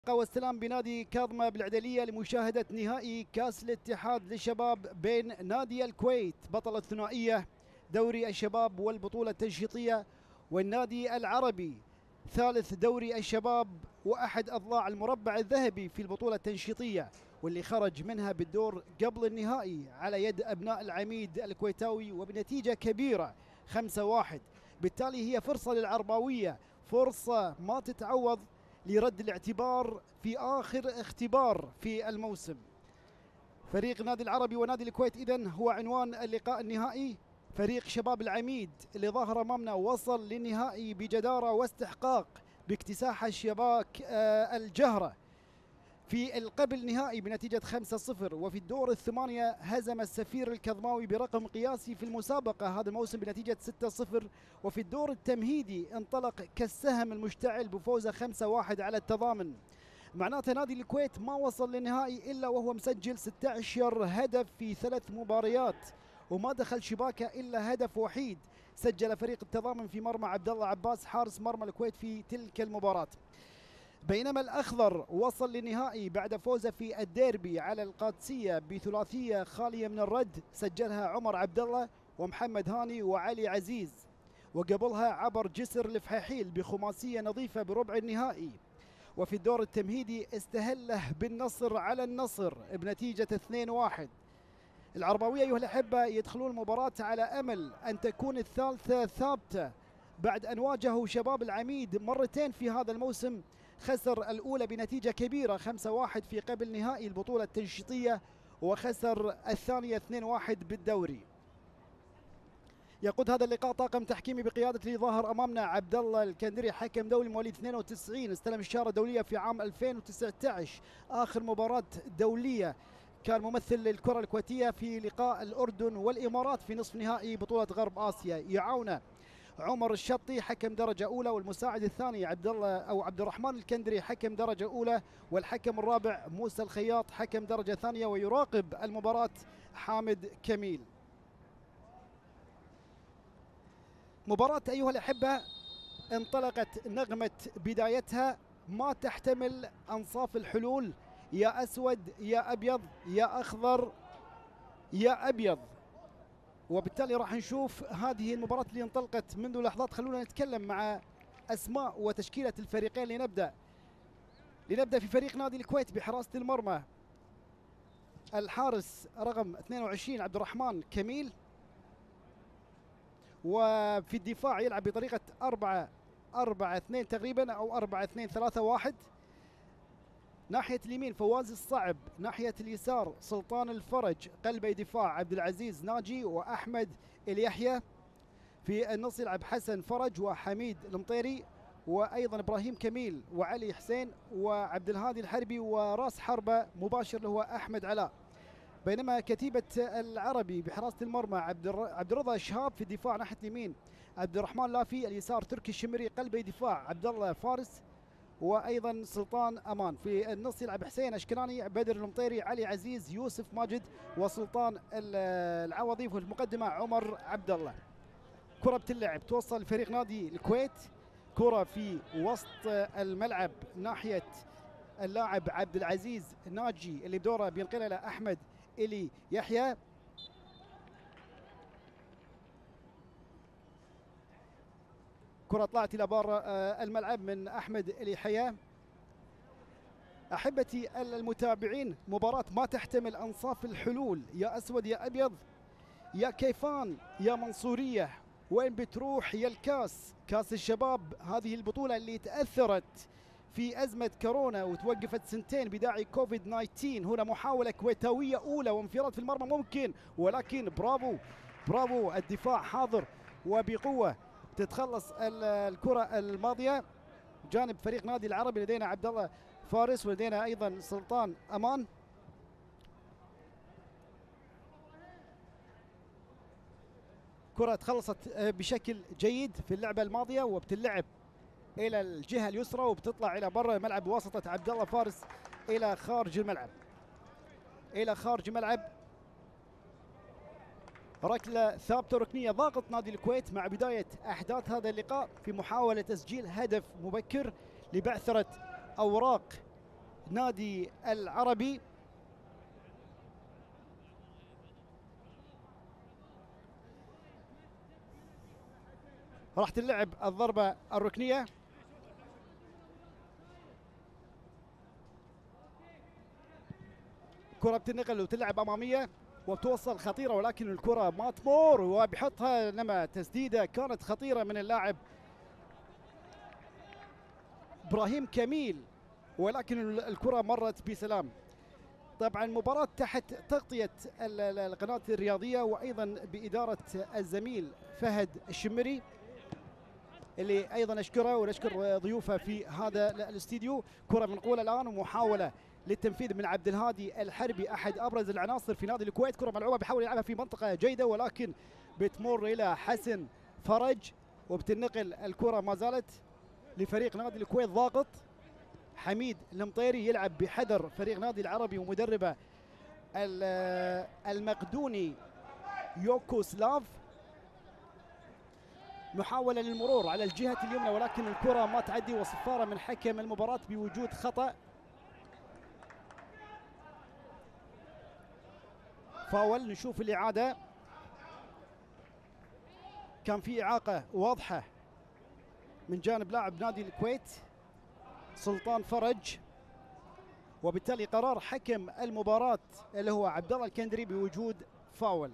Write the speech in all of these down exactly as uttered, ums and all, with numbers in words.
والسلام بنادي كاظمة بالعدلية لمشاهدة نهائي كأس الاتحاد للشباب بين نادي الكويت بطل الثنائية دوري الشباب والبطولة التنشيطية، والنادي العربي ثالث دوري الشباب وأحد أضلاع المربع الذهبي في البطولة التنشيطية، واللي خرج منها بالدور قبل النهائي على يد أبناء العميد الكويتاوي وبنتيجة كبيرة خمسة واحد. بالتالي هي فرصة للعرباوية، فرصة ما تتعوض لرد الاعتبار في آخر اختبار في الموسم. فريق نادي العربي ونادي الكويت إذن هو عنوان اللقاء النهائي. فريق شباب العميد اللي ظهر أمامنا وصل للنهائي بجدارة واستحقاق باكتساح الشباك الجهرة في القبل نهائي بنتيجة خمسة صفر، وفي الدور الثمانية هزم السفير الكظماوي برقم قياسي في المسابقة هذا الموسم بنتيجة ستة صفر، وفي الدور التمهيدي انطلق كالسهم المشتعل بفوزه خمسة واحد على التضامن. معناته نادي الكويت ما وصل للنهائي إلا وهو مسجل ستة عشر هدف في ثلاث مباريات، وما دخل شباكه إلا هدف وحيد سجل فريق التضامن في مرمى عبد الله عباس حارس مرمى الكويت في تلك المباراة. بينما الأخضر وصل للنهائي بعد فوزه في الديربي على القادسية بثلاثية خالية من الرد سجلها عمر عبد الله ومحمد هاني وعلي عزيز، وقبلها عبر جسر الفحيحيل بخماسية نظيفة بربع النهائي. وفي الدور التمهيدي استهله بالنصر على النصر بنتيجة اثنين واحد. العرباوية أيها الأحبة يدخلون المباراة على أمل أن تكون الثالثة ثابتة بعد أن واجهوا شباب العميد مرتين في هذا الموسم، خسر الأولى بنتيجة كبيرة خمسة واحد في قبل نهائي البطولة التنشيطية، وخسر الثانية اثنين واحد بالدوري. يقود هذا اللقاء طاقم تحكيمي بقيادة اللي ظاهر أمامنا عبد الله الكندري، حكم دولي مواليد اثنين وتسعين، استلم الشارة دولية في عام ألفين وتسعة عشر، آخر مباراة دولية كان ممثل للكرة الكويتية في لقاء الأردن والإمارات في نصف نهائي بطولة غرب آسيا. يعاونه عمر الشطي حكم درجة أولى، والمساعد الثاني عبد الله أو عبد الرحمن الكندري حكم درجة أولى، والحكم الرابع موسى الخياط حكم درجة ثانية، ويراقب المباراة حامد كميل. مباراة أيها الأحبة انطلقت نغمة بدايتها ما تحتمل أنصاف الحلول، يا أسود يا أبيض يا أخضر يا أبيض، وبالتالي راح نشوف هذه المباراة اللي انطلقت منذ لحظات. خلونا نتكلم مع أسماء وتشكيلة الفريقين. لنبدأ لنبدأ في فريق نادي الكويت بحراسة المرمى الحارس رقم اثنين وعشرين عبد الرحمن كميل، وفي الدفاع يلعب بطريقة أربعة أربعة اثنين تقريبا أو أربعة اثنين ثلاثة واحد. ناحية اليمين فواز الصعب، ناحية اليسار سلطان الفرج، قلبي دفاع عبد العزيز ناجي وأحمد اليحيى. في النص يلعب حسن فرج وحميد المطيري، وأيضا إبراهيم كميل وعلي حسين وعبد الهادي الحربي، وراس حربة مباشر اللي هو أحمد علاء. بينما كتيبة العربي بحراسة المرمى عبد عبد الرضا شهاب، في الدفاع ناحية اليمين عبد الرحمن لافي، اليسار تركي الشمري، قلبي دفاع عبد الله فارس وايضا سلطان امان. في النص يلعب حسين اشكناني، بدر المطيري، علي عزيز، يوسف ماجد، وسلطان العوضي. في المقدمه عمر عبد الله. كره بتلعب توصل لفريق نادي الكويت، كره في وسط الملعب ناحيه اللاعب عبد العزيز ناجي اللي بدوره بينقلها لاحمد الي يحيى. كرة طلعت إلى بار الملعب من أحمد اليحيى. أحبتي المتابعين، مباراة ما تحتمل أنصاف الحلول، يا أسود يا أبيض يا كيفان يا منصورية، وين بتروح يا الكاس، كاس الشباب. هذه البطولة اللي تأثرت في أزمة كورونا وتوقفت سنتين بداعي كوفيد تسعة عشر. هنا محاولة كويتاوية أولى وانفراد في المرمى ممكن، ولكن برافو برافو الدفاع حاضر وبقوة تتخلص الكرة الماضية جانب فريق نادي العربي. لدينا عبد الله فارس ولدينا ايضا سلطان امان. كرة تخلصت بشكل جيد في اللعبة الماضية وبتلعب الى الجهة اليسرى وبتطلع الى برا الملعب بواسطة عبد الله فارس الى خارج الملعب الى خارج الملعب. ركلة ثابتة ركنية. ضاغط نادي الكويت مع بداية أحداث هذا اللقاء في محاولة تسجيل هدف مبكر لبعثرة أوراق نادي العربي. راح تلعب الضربة الركنية. كرة بتنقل وتلعب أمامية وبتوصل خطيرة، ولكن الكرة ما تمر وبيحطها، انما تسديدة كانت خطيرة من اللاعب إبراهيم كميل، ولكن الكرة مرت بسلام. طبعا مباراة تحت تغطية القناة الرياضية وأيضا بإدارة الزميل فهد الشمري، اللي أيضا أشكره ونشكر ضيوفه في هذا الاستديو. كرة منقولة الآن ومحاولة للتنفيذ من عبد الهادي الحربي، أحد أبرز العناصر في نادي الكويت. كرة ملعوبة بيحاول يلعبها في منطقة جيدة، ولكن بتمر إلى حسن فرج، وبتنقل الكرة ما زالت لفريق نادي الكويت ضاغط. حميد المطيري يلعب بحذر فريق نادي العربي ومدربه المقدوني يوكوسلاف. محاولة للمرور على الجهة اليمنى، ولكن الكرة ما تعدي، وصفارة من حكم المباراة بوجود خطأ. فاول. نشوف الإعادة. كان في إعاقة واضحة من جانب لاعب نادي الكويت سلطان فرج، وبالتالي قرار حكم المباراة اللي هو عبد الله الكندري بوجود فاول.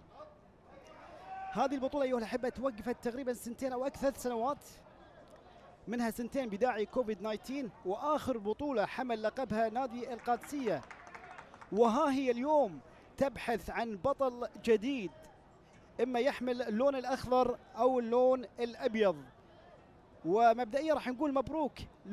هذه البطولة أيها الأحبة توقفت تقريبا سنتين أو أكثر سنوات، منها سنتين بداعي كوفيد تسعة عشر، وآخر بطولة حمل لقبها نادي القادسية، وها هي اليوم تبحث عن بطل جديد، إما يحمل اللون الأخضر أو اللون الأبيض. ومبدئيا راح نقول مبروك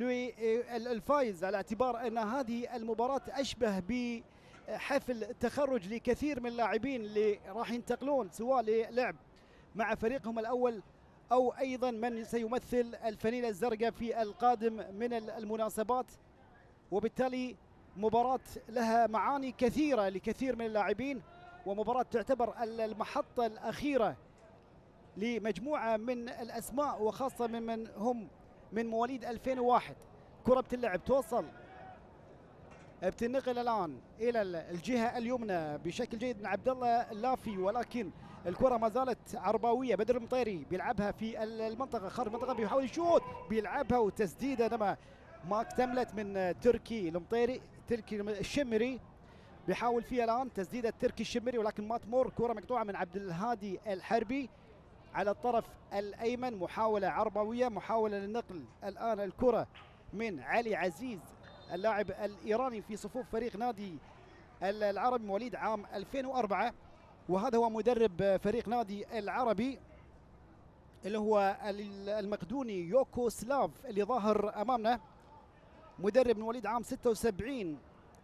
للفائز، على اعتبار أن هذه المباراة أشبه بحفل تخرج لكثير من اللاعبين اللي راح ينتقلون سواء للعب مع فريقهم الأول أو أيضا من سيمثل الفانيلة الزرقاء في القادم من المناسبات. وبالتالي مباراة لها معاني كثيرة لكثير من اللاعبين، ومباراة تعتبر المحطة الأخيرة لمجموعة من الأسماء، وخاصة ممن هم من مواليد ألفين وواحد. كرة بتلعب توصل، بتنقل الآن إلى الجهة اليمنى بشكل جيد من عبد الله اللافي، ولكن الكرة ما زالت عرباوية. بدر المطيري بيلعبها في المنطقة خارج المنطقة، بيحاول يشوط، بيلعبها وتسديدة انما ما اكتملت من تركي المطيري. تركي الشمري بيحاول فيها الآن تسديدة تركي الشمري، ولكن ما تمر. كرة مقطوعة من عبد الهادي الحربي على الطرف الأيمن، محاولة عربوية، محاولة للنقل الآن الكرة من علي عزيز اللاعب الإيراني في صفوف فريق نادي العربي مواليد عام ألفين وأربعة، وهذا هو مدرب فريق نادي العربي اللي هو المقدوني يوكوسلاف اللي ظاهر أمامنا، مدرب من مواليد عام ستة وسبعين،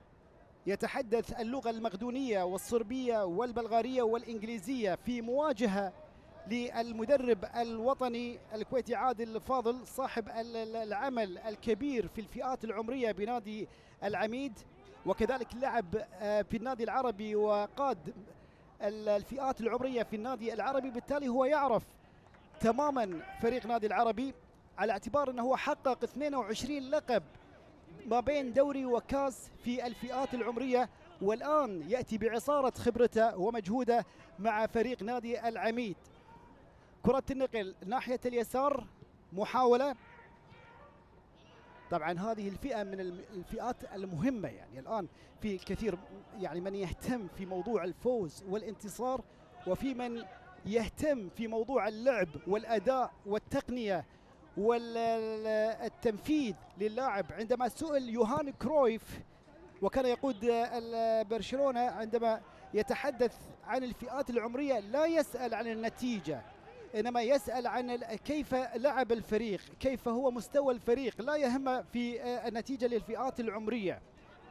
يتحدث اللغة المقدونية والصربية والبلغارية والإنجليزية، في مواجهة للمدرب الوطني الكويتي عادل فاضل صاحب العمل الكبير في الفئات العمرية بنادي العميد، وكذلك لعب في النادي العربي وقاد الفئات العمرية في النادي العربي. بالتالي هو يعرف تماما فريق نادي العربي، على اعتبار أنه هو حقق اثنين وعشرين لقب ما بين دوري وكاس في الفئات العمرية، والآن يأتي بعصارة خبرته ومجهوده مع فريق نادي العميد. كرة النقل ناحية اليسار، محاولة. طبعا هذه الفئة من الفئات المهمة، يعني الآن في كثير يعني من يهتم في موضوع الفوز والانتصار، وفي من يهتم في موضوع اللعب والأداء والتقنية والتنفيذ للاعب. عندما سئل يوهان كرويف وكان يقود برشلونة عندما يتحدث عن الفئات العمرية، لا يسأل عن النتيجة، إنما يسأل عن كيف لعب الفريق، كيف هو مستوى الفريق، لا يهم في النتيجة للفئات العمرية.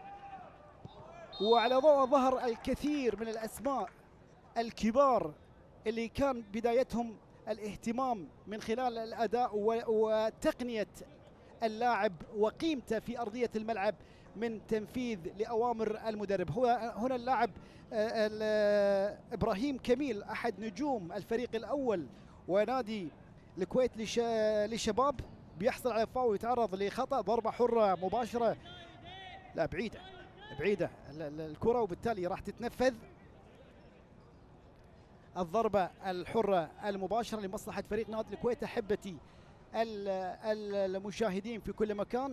وعلى ضوء ظهر الكثير من الأسماء الكبار اللي كان بدايتهم الاهتمام من خلال الأداء وتقنية اللاعب وقيمته في أرضية الملعب من تنفيذ لأوامر المدرب. هو هنا اللاعب إبراهيم كميل أحد نجوم الفريق الأول ونادي الكويت للشباب، بيحصل على فاول، يتعرض لخطأ، ضربة حرة مباشرة لا بعيدة بعيدة الكرة، وبالتالي راح تتنفذ الضربة الحرة المباشرة لمصلحة فريق نادي الكويت. أحبتي المشاهدين في كل مكان،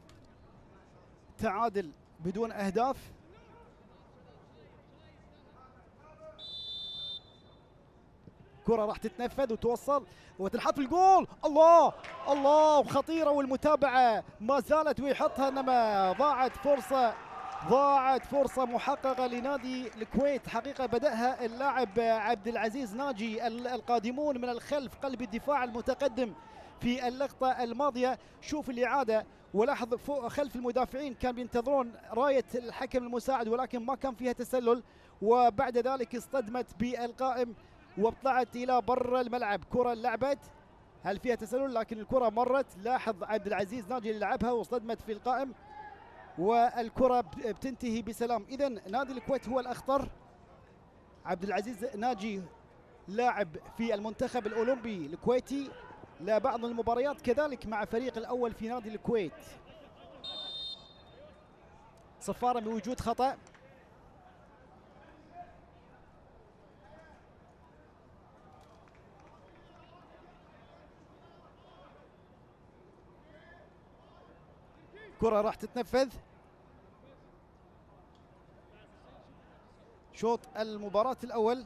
تعادل بدون أهداف. كرة راح تتنفذ وتوصل وتنحط في الجول. الله الله، وخطيرة، والمتابعة ما زالت ويحطها، انما ضاعت فرصة ضاعت فرصة محققة لنادي الكويت. حقيقة بدأها اللاعب عبد العزيز ناجي، القادمون من الخلف قلب الدفاع المتقدم في اللقطة الماضية. شوف الإعادة ولاحظ فوق خلف المدافعين كان بينتظرون راية الحكم المساعد، ولكن ما كان فيها تسلل، وبعد ذلك اصطدمت بالقائم وطلعت إلى برا الملعب. كرة لعبت، هل فيها تسلل؟ لكن الكرة مرت. لاحظ عبد العزيز ناجي اللي لعبها واصطدمت في القائم، والكرة بتنتهي بسلام. إذا نادي الكويت هو الأخطر. عبد العزيز ناجي لاعب في المنتخب الأولمبي الكويتي لبعض المباريات، كذلك مع فريق الأول في نادي الكويت. صفارة بوجود خطأ. كرة راح تتنفذ. شوط المباراة الأول،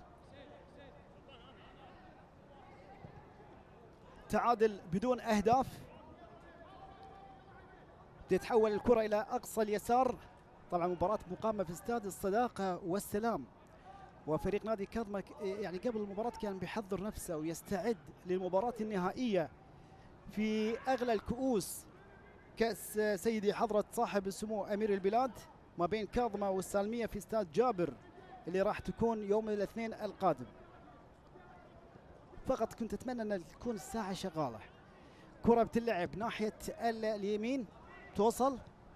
تعادل بدون أهداف. تتحول الكرة إلى أقصى اليسار. طبعا مباراة مقامة في استاد الصداقة والسلام، وفريق نادي كاظمة يعني قبل المباراة كان بيحضر نفسه ويستعد للمباراة النهائية في أغلى الكؤوس، كأس سيدي حضرة صاحب السمو أمير البلاد ما بين كاظمة والسالمية في استاد جابر، اللي راح تكون يوم الاثنين القادم. فقط كنت أتمنى أن تكون الساعة شغالة. كرة بتلعب ناحية اليمين، توصل،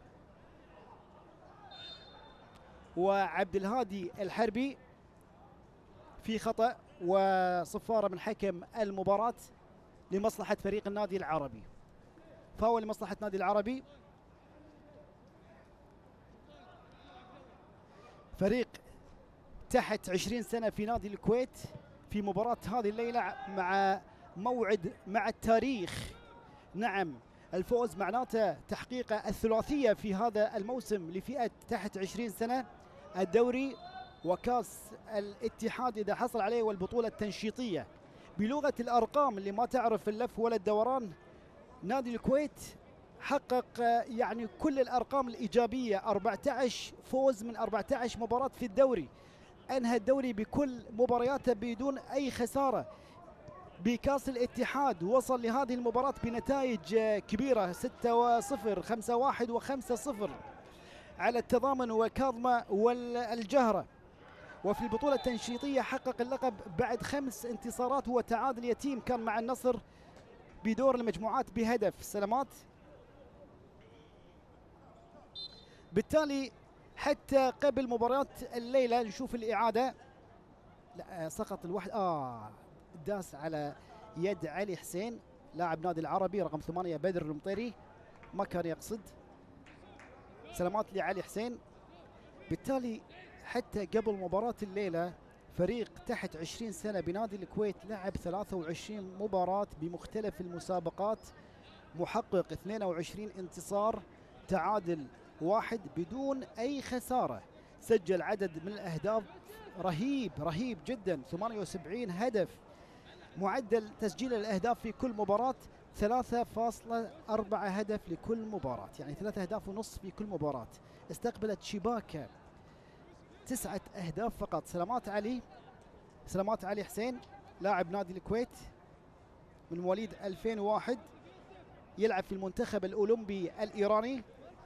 وعبد الهادي الحربي في خطأ وصفارة من حكم المباراة لمصلحة فريق النادي العربي. فاول لمصلحة نادي العربي. فريق تحت عشرين سنة في نادي الكويت في مباراة هذه الليلة مع موعد مع التاريخ. نعم، الفوز معناته تحقيق الثلاثية في هذا الموسم لفئة تحت عشرين سنة، الدوري وكاس الاتحاد إذا حصل عليه، والبطولة التنشيطية. بلغة الأرقام اللي ما تعرف اللف ولا الدوران، نادي الكويت حقق يعني كل الأرقام الإيجابية، أربعة عشر فوز من أربعة عشر مباراة في الدوري، أنهى الدوري بكل مبارياته بدون أي خسارة. بكاس الاتحاد وصل لهذه المباراة بنتائج كبيرة، ستة صفر، خمسة واحد وخمسة صفر على التضامن وكاظمة والجهرة. وفي البطولة التنشيطية حقق اللقب بعد خمس انتصارات وتعادل يتيم كان مع النصر بدور المجموعات بهدف. سلامات. بالتالي حتى قبل مباراة الليلة نشوف الإعادة، لا سقط الواحد، آه داس على يد علي حسين لاعب نادي العربي رقم ثمانية بدر المطيري، ما كان يقصد. سلامات لعلي حسين. بالتالي حتى قبل مباراة الليلة فريق تحت عشرين سنة بنادي الكويت لعب ثلاثة وعشرين مباراة بمختلف المسابقات، محقق اثنين وعشرين انتصار، تعادل واحد بدون أي خسارة. سجل عدد من الأهداف رهيب رهيب جدا، ثمانية وسبعين هدف. معدل تسجيل الأهداف في كل مباراة ثلاثة فاصلة أربعة هدف لكل مباراة، يعني ثلاثة أهداف ونصف في كل مباراة. استقبلت شباكة تسعة أهداف فقط. سلامات علي سلامات علي حسين لاعب نادي الكويت من مواليد ألفين وواحد، يلعب في المنتخب الأولمبي الإيراني،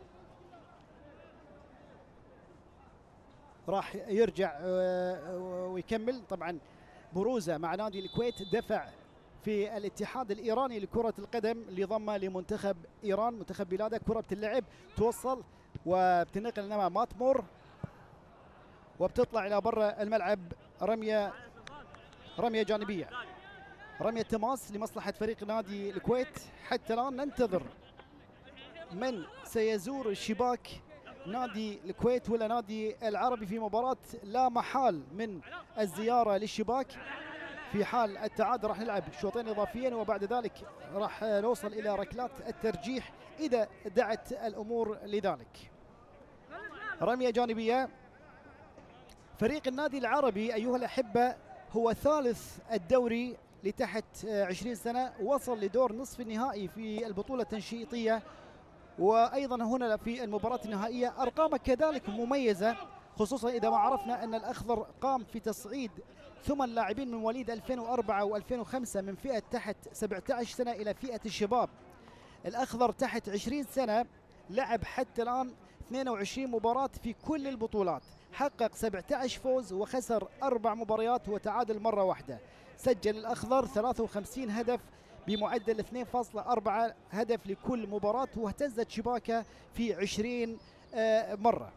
راح يرجع ويكمل. طبعا بروزه مع نادي الكويت دفع في الاتحاد الإيراني لكرة القدم اللي ضمه لمنتخب إيران، منتخب بلاده. كرة بتلعب، توصل وبتنقل انما ما تمر، وبتطلع الى برا الملعب. رميه رميه جانبيه، رميه تماس لمصلحه فريق نادي الكويت. حتى الان ننتظر من سيزور الشباك نادي الكويت ولا نادي العربي في مباراة لا محال من الزيارة للشباك. في حال التعادل راح نلعب شوطين إضافيين، وبعد ذلك راح نوصل إلى ركلات الترجيح إذا دعت الأمور لذلك. رمية جانبية. فريق النادي العربي أيها الأحبة هو ثالث الدوري لتحت عشرين سنة، وصل لدور نصف النهائي في البطولة التنشيطية، وأيضا هنا في المباراة النهائية أرقامه كذلك مميزة، خصوصا إذا ما عرفنا أن الأخضر قام في تصعيد ثمان لاعبين من مواليد ألفين وأربعة وألفين وخمسة من فئة تحت سبعة عشر سنة إلى فئة الشباب. الأخضر تحت عشرين سنة لعب حتى الآن اثنين وعشرين مباراة في كل البطولات، حقق سبعة عشر فوز وخسر أربع مباريات وتعادل مرة واحدة. سجل الأخضر ثلاثة وخمسين هدف بمعدل اثنين فاصلة أربعة هدف لكل مباراة، واهتزت شباكه في عشرين مرة.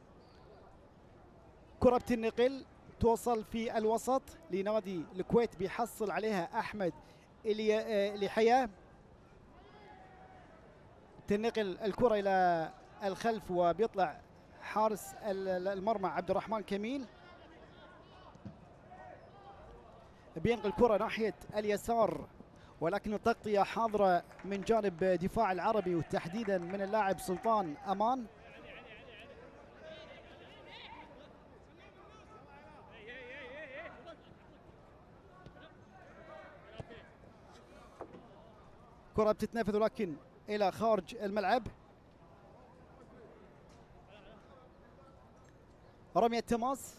كرة النقل توصل في الوسط لنادي الكويت، بيحصل عليها أحمد إليحيى. تنقل الكرة إلى الخلف وبيطلع حارس المرمى عبد الرحمن كميل، بينقل الكرة ناحية اليسار، ولكن التغطية حاضرة من جانب دفاع العربي وتحديدا من اللاعب سلطان أمان. كرة بتتنفذ ولكن إلى خارج الملعب. رمية تماس.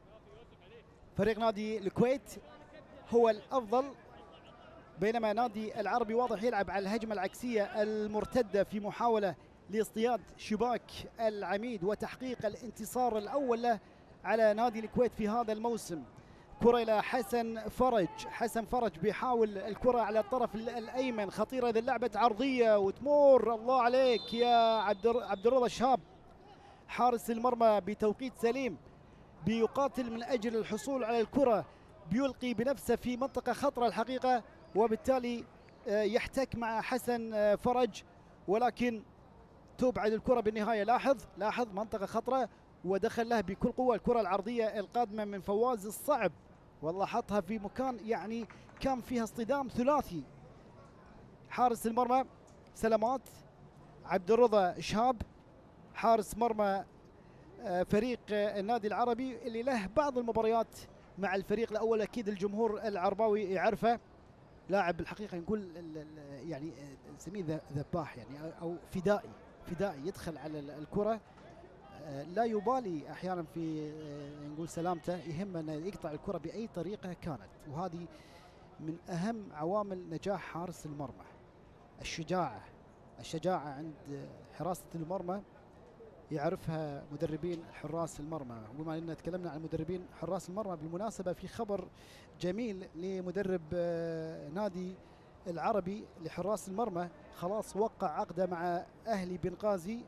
فريق نادي الكويت هو الأفضل، بينما نادي العربي واضح يلعب على الهجمة العكسية المرتدة في محاولة لاصطياد شباك العميد وتحقيق الانتصار الأول له على نادي الكويت في هذا الموسم. كرة إلى حسن فرج. حسن فرج بيحاول الكرة على الطرف الأيمن، خطيرة إذا لعبت عرضية وتمر. الله عليك يا عبد عبد الرضا شهاب، حارس المرمى بتوقيت سليم بيقاتل من أجل الحصول على الكرة، بيلقي بنفسه في منطقة خطرة الحقيقة، وبالتالي يحتك مع حسن فرج، ولكن تبعد الكرة بالنهاية. لاحظ لاحظ منطقة خطرة ودخل له بكل قوة الكرة العرضية القادمة من فواز الصعب، والله حطها في مكان يعني كان فيها اصطدام ثلاثي. حارس المرمى سلامات عبد الرضا شهاب، حارس مرمى فريق النادي العربي اللي له بعض المباريات مع الفريق الأول، أكيد الجمهور العرباوي يعرفه. لاعب الحقيقة نقول يعني نسميه ذباح يعني، أو فدائي فدائي يدخل على الكرة لا يبالي أحيانا في نقول سلامته، يهمه أنه يقطع الكرة بأي طريقة كانت، وهذه من أهم عوامل نجاح حارس المرمى. الشجاعة الشجاعة عند حراسة المرمى يعرفها مدربين حراس المرمى. وبما أننا تكلمنا عن مدربين حراس المرمى، بالمناسبة في خبر جميل لمدرب نادي العربي لحراس المرمى، خلاص وقع عقده مع أهلي بنغازي.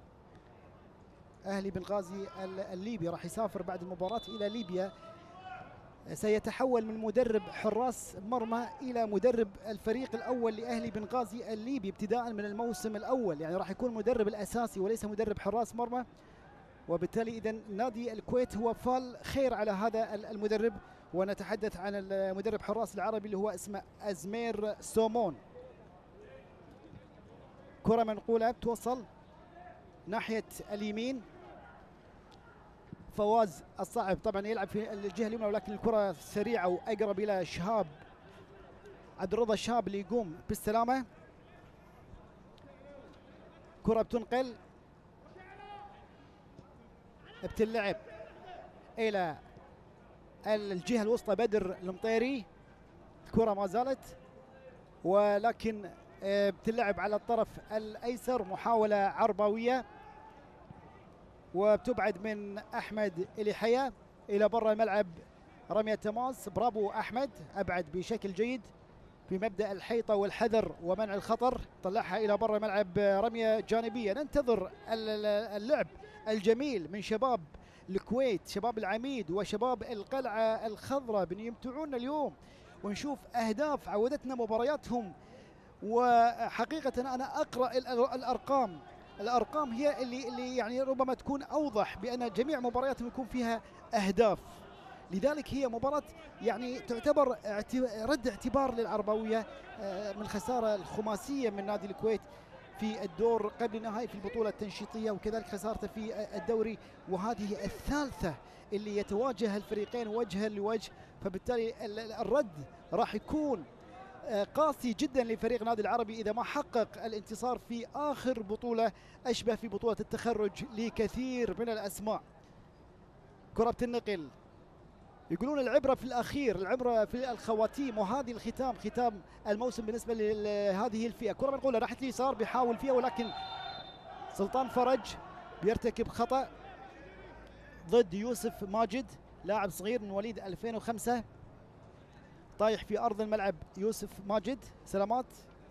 أهلي بنغازي الليبي راح يسافر بعد المباراة إلى ليبيا، سيتحول من مدرب حراس مرمى إلى مدرب الفريق الأول لأهلي بنغازي الليبي ابتداء من الموسم الأول، يعني راح يكون المدرب الأساسي وليس مدرب حراس مرمى. وبالتالي إذا نادي الكويت هو فال خير على هذا المدرب. ونتحدث عن المدرب حراس العربي اللي هو اسمه أزمير سومون. كرة منقولة بتوصل ناحية اليمين. فواز الصعب طبعا يلعب في الجهة اليمنى، ولكن الكرة سريعة وأقرب إلى شهاب عبد الرضا شهاب اللي يقوم بالسلامة. كرة بتنقل بتلعب إلى الجهة الوسطى بدر المطيري. الكرة ما زالت، ولكن بتلعب على الطرف الأيسر، محاولة عربوية وبتبعد من أحمد إليحيى إلى برا الملعب. رمية تماس، برافو أحمد، أبعد بشكل جيد في مبدأ الحيطة والحذر ومنع الخطر، طلعها إلى برا الملعب. رمية جانبية. ننتظر اللعب الجميل من شباب الكويت، شباب العميد وشباب القلعة الخضراء، بيمتعونا اليوم ونشوف أهداف عودتنا مبارياتهم. وحقيقة أنا أقرأ الأرقام، الارقام هي اللي اللي يعني ربما تكون اوضح بان جميع مبارياتهم يكون فيها اهداف. لذلك هي مباراة يعني تعتبر رد اعتبار للعربوية من الخسارة الخماسية من نادي الكويت في الدور قبل النهائي في البطولة التنشيطية، وكذلك خسارته في الدوري، وهذه الثالثة اللي يتواجه الفريقين وجها لوجه، فبالتالي الرد راح يكون قاسي جدا لفريق نادي العربي إذا ما حقق الانتصار في آخر بطولة أشبه في بطولة التخرج لكثير من الأسماء. كرة النقل يقولون العبرة في الأخير، العبرة في الخواتيم، وهذه الختام ختام الموسم بالنسبة لهذه الفئة. كرة منقولة راحت اليسار بيحاول فيها، ولكن سلطان فرج بيرتكب خطأ ضد يوسف ماجد لاعب صغير من مواليد ألفين وخمسة، طايح في أرض الملعب يوسف ماجد. سلامات.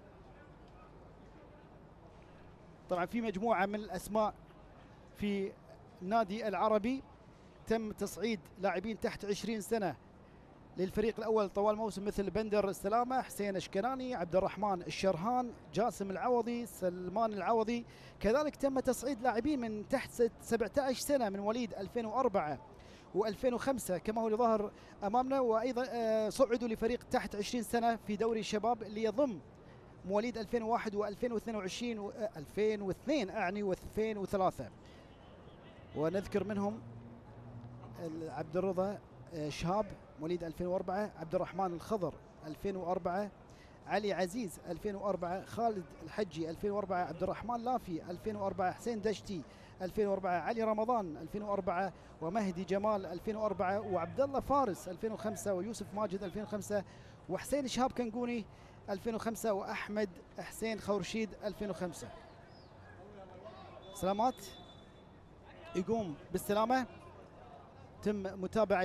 طبعا في مجموعة من الأسماء في النادي العربي تم تصعيد لاعبين تحت عشرين سنة للفريق الأول طوال الموسم، مثل بندر السلامة، حسين اشكناني، عبد الرحمن الشرهان، جاسم العوضي، سلمان العوضي. كذلك تم تصعيد لاعبين من تحت سبعة عشر سنة من مواليد ألفين وأربعة وألفين وخمسة كما هو اللي ظهر أمامنا، وأيضا صعدوا لفريق تحت عشرين سنة في دوري الشباب اللي يضم مواليد ألفين وواحد وألفين واثنين وعشرين وألفين واثنين أعني وألفين وثلاثة. ونذكر منهم عبد الرضا شهاب مواليد ألفين وأربعة، عبد الرحمن الخضر ألفين وأربعة، علي عزيز ألفين وأربعة، خالد الحجي ألفين وأربعة، عبد الرحمن لافي ألفين وأربعة، حسين دشتي ألفين وأربعة، علي رمضان ألفين وأربعة، ومهدي جمال ألفين وأربعة، وعبد الله فارس ألفين وخمسة، ويوسف ماجد ألفين وخمسة، وحسين شهاب كنقوني ألفين وخمسة، وأحمد حسين خورشيد ألفين وخمسة. سلامات. يقوم بالسلامة. تم متابعة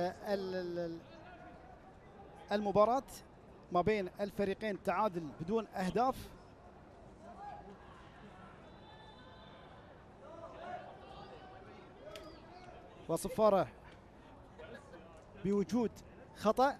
المباراة ما بين الفريقين، تعادل بدون أهداف. وصفارة بوجود خطأ،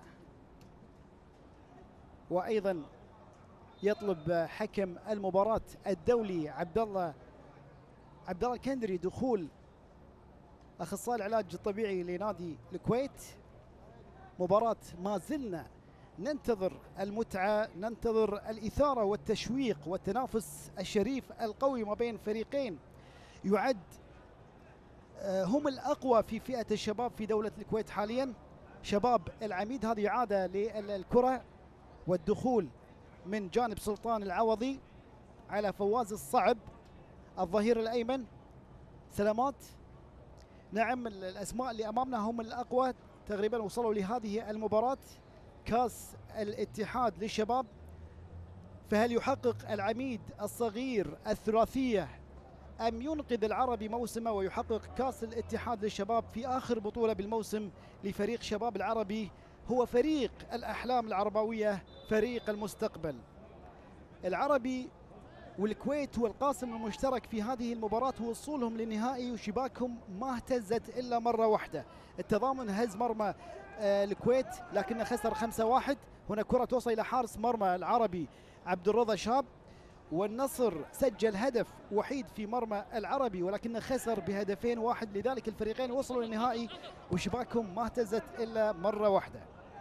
وأيضا يطلب حكم المباراة الدولي عبد الله عبد الله الكندري دخول أخصائي العلاج الطبيعي لنادي الكويت. مباراة ما زلنا ننتظر المتعة، ننتظر الإثارة والتشويق والتنافس الشريف القوي ما بين فريقين يعد هم الأقوى في فئة الشباب في دولة الكويت حاليا. شباب العميد هذه عادة للكرة، والدخول من جانب سلطان العوضي على فواز الصعب الظهير الأيمن. سلامات. نعم، الأسماء اللي أمامنا هم الأقوى تقريبا، وصلوا لهذه المباراة كاس الاتحاد للشباب. فهل يحقق العميد الصغير الثلاثية أم ينقذ العربي موسمه ويحقق كاس الاتحاد للشباب في آخر بطولة بالموسم لفريق شباب العربي؟ هو فريق الأحلام العربوية، فريق المستقبل. العربي والكويت هو القاسم المشترك في هذه المباراة، هو وصولهم للنهائي وشباكهم ما اهتزت إلا مرة واحدة. التضامن هز مرمى آه الكويت لكنه خسر خمسة واحد. هنا كرة توصل إلى حارس مرمى العربي عبد الرضا شاب، والنصر سجل هدف وحيد في مرمى العربي ولكنه خسر بهدفين واحد. لذلك الفريقين وصلوا للنهائي وشباكهم ما اهتزت إلا مرة واحدة.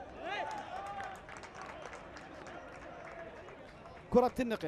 كرة النقل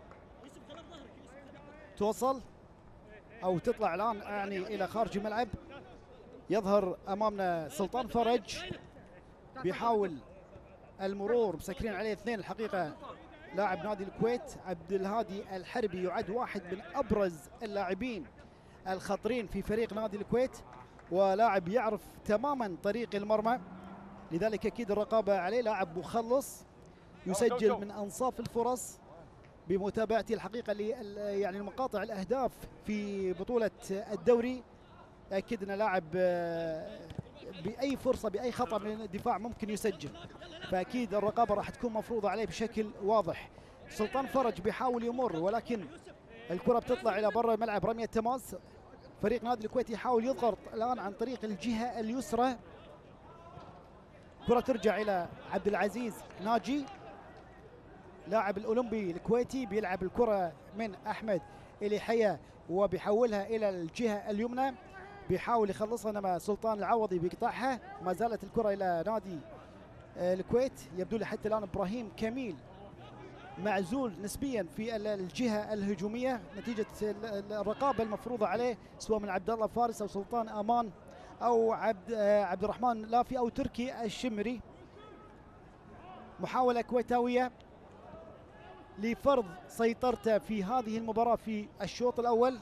توصل أو تطلع الآن يعني إلى خارج الملعب. يظهر أمامنا سلطان فرج بيحاول المرور، مسكرين عليه اثنين الحقيقة. لاعب نادي الكويت عبد الهادي الحربي يعد واحد من أبرز اللاعبين الخطرين في فريق نادي الكويت، ولاعب يعرف تماما طريق المرمى، لذلك أكيد الرقابة عليه. لاعب مخلص يسجل من أنصاف الفرص بمتابعتي الحقيقة ل يعني المقاطع الأهداف في بطولة الدوري. أكيد أنه لاعب بأي فرصة بأي خطأ من الدفاع ممكن يسجل، فأكيد الرقابة راح تكون مفروضة عليه بشكل واضح. سلطان فرج بيحاول يمر ولكن الكرة بتطلع إلى برا الملعب. رمية تماس. فريق نادي الكويت يحاول يضغط الآن عن طريق الجهة اليسرى. كرة ترجع إلى عبد العزيز ناجي لاعب الأولمبي الكويتي، بيلعب الكرة من أحمد إلى حياة وبيحولها إلى الجهة اليمنى، بيحاول يخلصها انما سلطان العوضي بيقطعها. ما زالت الكرة إلى نادي الكويت. يبدو لي حتى الآن إبراهيم كميل معزول نسبيا في الجهة الهجومية نتيجة الرقابة المفروضة عليه سواء من عبد الله فارس أو سلطان أمان أو عبد عبد الرحمن لافي أو تركي الشمري. محاولة كويتاوية لفرض سيطرته في هذه المباراة في الشوط الأول.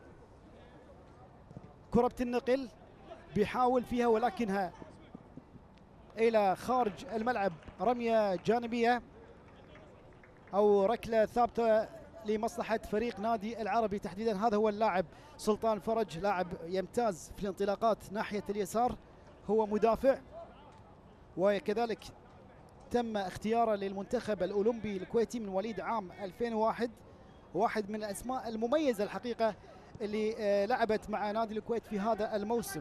كرة النقل بيحاول فيها ولكنها إلى خارج الملعب، رمية جانبية أو ركلة ثابتة لمصلحة فريق نادي العربي تحديدا. هذا هو اللاعب سلطان فرج، لاعب يمتاز في الانطلاقات ناحية اليسار، هو مدافع وكذلك تم اختياره للمنتخب الأولمبي الكويتي من وليد عام ألفين وواحد، واحد من الأسماء المميزة الحقيقة اللي لعبت مع نادي الكويت في هذا الموسم.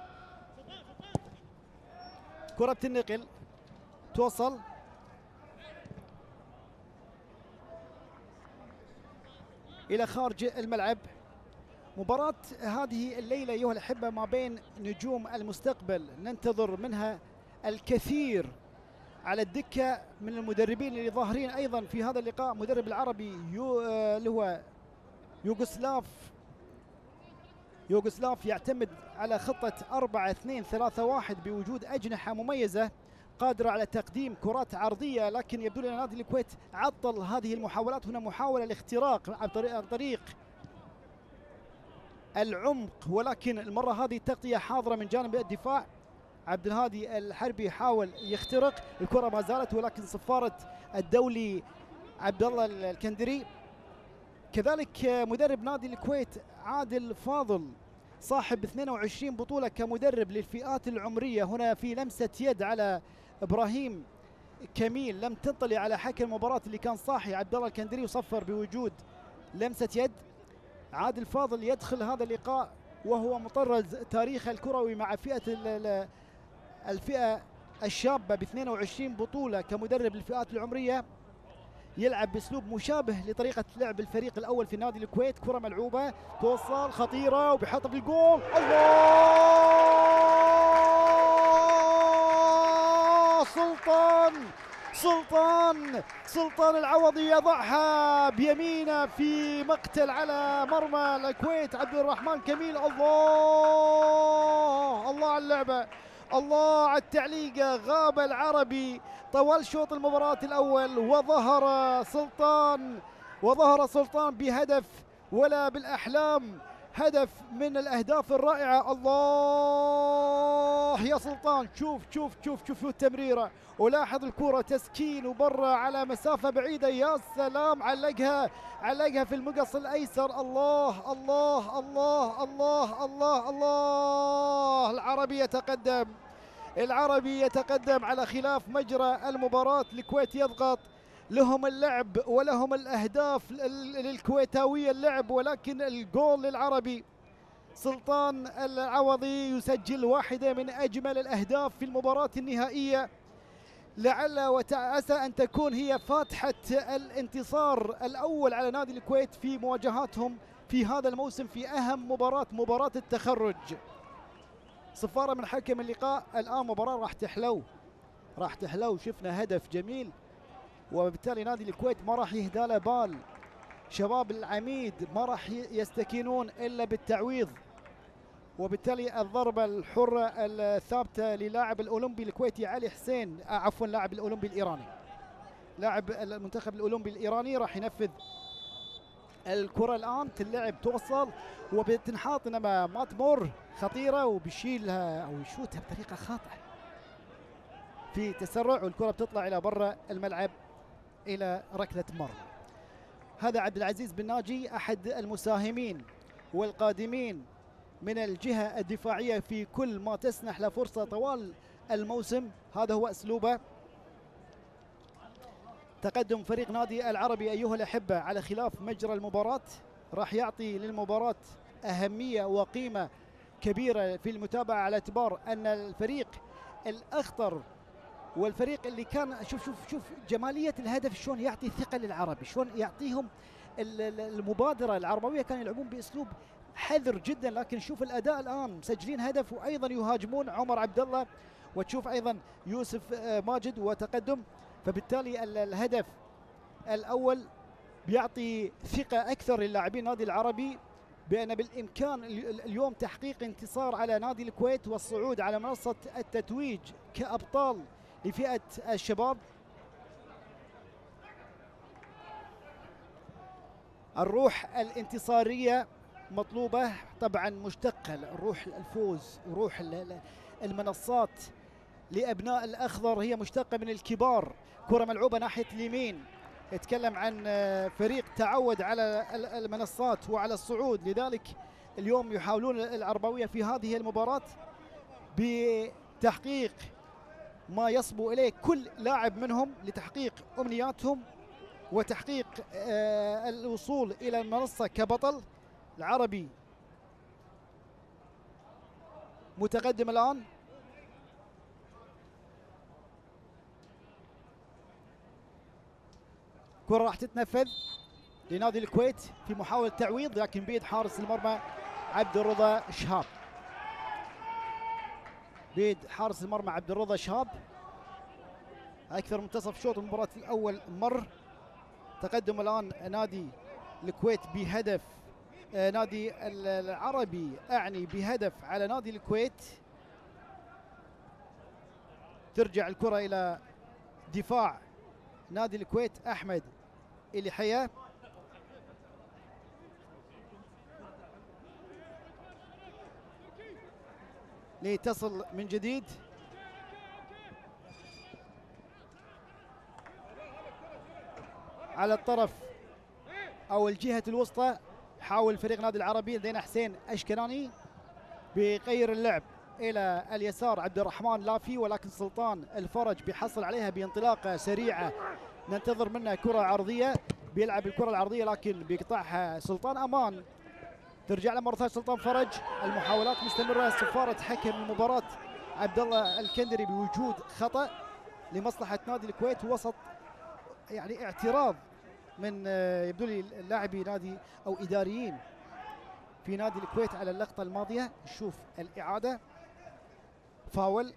كرة النقل توصل إلى خارج الملعب. مباراة هذه الليلة أيها الأحبة ما بين نجوم المستقبل، ننتظر منها الكثير على الدكة من المدربين اللي ظاهرين أيضا في هذا اللقاء. مدرب العربي يو اللي هو يوغوسلاف يوغوسلاف يعتمد على خطة أربعة اثنين ثلاثة واحد بوجود أجنحة مميزة قادرة على تقديم كرات عرضية، لكن يبدو لنا نادي الكويت عطل هذه المحاولات. هنا محاولة لاختراق عن طريق, عن طريق العمق، ولكن المرة هذه التغطية حاضرة من جانب الدفاع. عبد الهادي الحربي يحاول يخترق الكرة ما زالت، ولكن صفارة الدولي عبد الله الكندري. كذلك مدرب نادي الكويت عادل فاضل صاحب اثنين وعشرين بطولة كمدرب للفئات العمرية. هنا في لمسة يد على إبراهيم كميل، لم تنطلي على حكم المباراة اللي كان صاحي عبد الله الكندري وصفر بوجود لمسة يد. عادل فاضل يدخل هذا اللقاء وهو مطرز تاريخ الكروي مع فئة الفئة الشابة ب اثنين وعشرين بطولة كمدرب للفئات العمرية، يلعب باسلوب مشابه لطريقه لعب الفريق الاول في نادي الكويت. كره ملعوبه توصل خطيره وبيحطها في الجول. الله! سلطان سلطان سلطان العوضي يضعها بيمينه في مقتل على مرمى الكويت عبد الرحمن كميل. الله الله على اللعبه، الله على التعليقه. غاب العربي طوال شوط المباراة الأول وظهر سلطان وظهر سلطان بهدف ولا بالأحلام، هدف من الأهداف الرائعة. الله يا سلطان، شوف شوف شوف شوف التمريرة، ولاحظ الكرة تسكين وبرا على مسافة بعيدة. يا سلام، علقها علقها في المقص الأيسر. الله الله الله الله الله الله. العربي يتقدم، العربي يتقدم على خلاف مجرى المباراة. الكويت يضغط، لهم اللعب ولهم الأهداف للكويتاوية اللعب، ولكن الجول للعربي. سلطان العوضي يسجل واحدة من أجمل الأهداف في المباراة النهائية، لعل وعسى أن تكون هي فاتحة الانتصار الأول على نادي الكويت في مواجهاتهم في هذا الموسم في أهم مباراة، مباراة التخرج. صفارة من حكم اللقاء. الآن مباراة راح تحلو راح تحلو شفنا هدف جميل، وبالتالي نادي الكويت ما راح يهدى له بال. شباب العميد ما راح يستكينون إلا بالتعويض، وبالتالي الضربة الحرة الثابتة للاعب الأولمبي الكويتي علي حسين، عفوا لاعب الأولمبي الإيراني، لاعب المنتخب الأولمبي الإيراني راح ينفذ الكرة. الآن تلعب توصل وبتنحاط، انما ما تمر خطيرة وبيشيلها او يشوتها بطريقة خاطئة في تسرع، والكرة بتطلع الى برا الملعب الى ركلة مرمى. هذا عبد العزيز بن ناجي احد المساهمين والقادمين من الجهة الدفاعية في كل ما تسنح له فرصة طوال الموسم، هذا هو اسلوبه. تقدم فريق نادي العربي أيها الأحبة على خلاف مجرى المباراة، راح يعطي للمباراة أهمية وقيمة كبيرة في المتابعة، على اعتبار أن الفريق الأخطر والفريق اللي كان شوف شوف شوف جمالية الهدف، شلون يعطي ثقة للعربي، شلون يعطيهم المبادره العربويه كانوا يلعبون باسلوب حذر جدا، لكن شوف الاداء الان مسجلين هدف وايضا يهاجمون عمر عبد الله، وتشوف ايضا يوسف ماجد وتقدم. فبالتالي الهدف الاول بيعطي ثقه اكثر للاعبين النادي العربي بان بالامكان اليوم تحقيق انتصار على نادي الكويت والصعود على منصه التتويج كابطال لفئه الشباب. الروح الانتصاريه مطلوبه طبعا، مشتقه الروح الفوز وروح المنصات لابناء الاخضر هي مشتقه من الكبار. كره ملعوبه ناحيه اليمين، يتكلم عن فريق تعود على المنصات وعلى الصعود، لذلك اليوم يحاولون العربويه في هذه المباراه بتحقيق ما يصبو اليه كل لاعب منهم لتحقيق امنياتهم وتحقيق الوصول الى المنصه كبطل. العربي متقدم الان، كرة راح تتنفذ لنادي الكويت في محاولة تعويض، لكن بيد حارس المرمى عبد الرضا شهاب. بيد حارس المرمى عبد الرضا شهاب. أكثر منتصف شوط المباراة الأول مر. تقدم الآن نادي الكويت بهدف، آه نادي العربي أعني بهدف على نادي الكويت. ترجع الكرة إلى دفاع نادي الكويت أحمد إليحية. لتصل من جديد على الطرف أو الجهة الوسطى. حاول فريق نادي العربي لدينا حسين أشكناني بيغير اللعب إلى اليسار عبد الرحمن لافي، ولكن سلطان الفرج بيحصل عليها بانطلاقة سريعة ننتظر منه كرة عرضية. بيلعب الكرة العرضية لكن بيقطعها سلطان أمان. ترجع له مرة ثانية سلطان فرج. المحاولات مستمرة. صفارة حكم المباراة عبد الله الكندري بوجود خطأ لمصلحة نادي الكويت، وسط يعني اعتراض من يبدو لي لاعبي نادي أو إداريين في نادي الكويت على اللقطة الماضية. نشوف الإعادة. فاول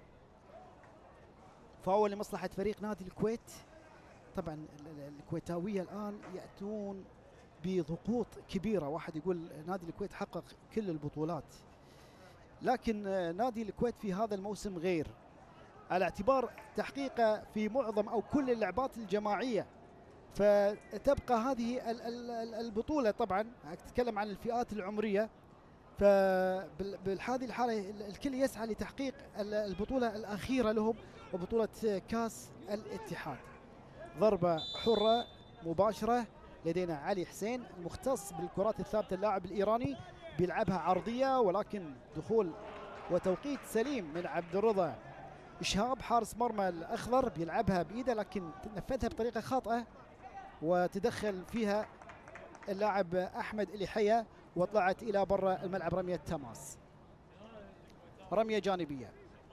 فاول لمصلحة فريق نادي الكويت. طبعا الكويتاوية الآن يأتون بضغوط كبيرة. واحد يقول نادي الكويت حقق كل البطولات، لكن نادي الكويت في هذا الموسم غير، على اعتبار تحقيقه في معظم أو كل اللعبات الجماعية. فتبقى هذه البطولة، طبعا أتكلم عن الفئات العمرية، فبهذه الحالة الكل يسعى لتحقيق البطولة الأخيرة لهم وبطولة كاس الاتحاد. ضربة حرة مباشرة لدينا علي حسين المختص بالكرات الثابتة، اللاعب الإيراني بيلعبها عرضية، ولكن دخول وتوقيت سليم من عبد الرضا شهاب حارس مرمى الأخضر. بيلعبها بإيده لكن نفذها بطريقة خاطئة وتدخل فيها اللاعب أحمد إليحية وطلعت إلى برا الملعب. رمية تماس، رمية جانبية،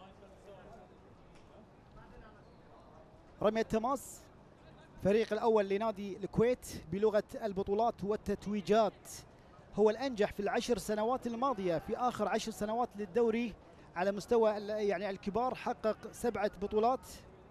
رمية تماس. فريق الأول لنادي الكويت بلغة البطولات والتتويجات هو الأنجح في العشر سنوات الماضية. في آخر عشر سنوات للدوري على مستوى يعني الكبار حقق سبعة بطولات،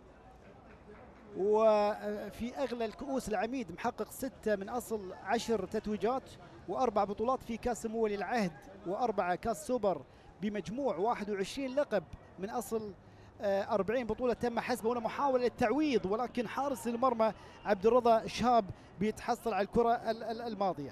وفي أغلى الكؤوس العميد محقق ستة من أصل عشر تتويجات، وأربع بطولات في كاس ولي العهد، وأربعة كاس سوبر، بمجموع واحد وعشرين لقب من أصل أربعين بطولة تم حسبه. هنا محاولة للتعويض، ولكن حارس المرمى عبد الرضا شهاب بيتحصل على الكرة الماضية.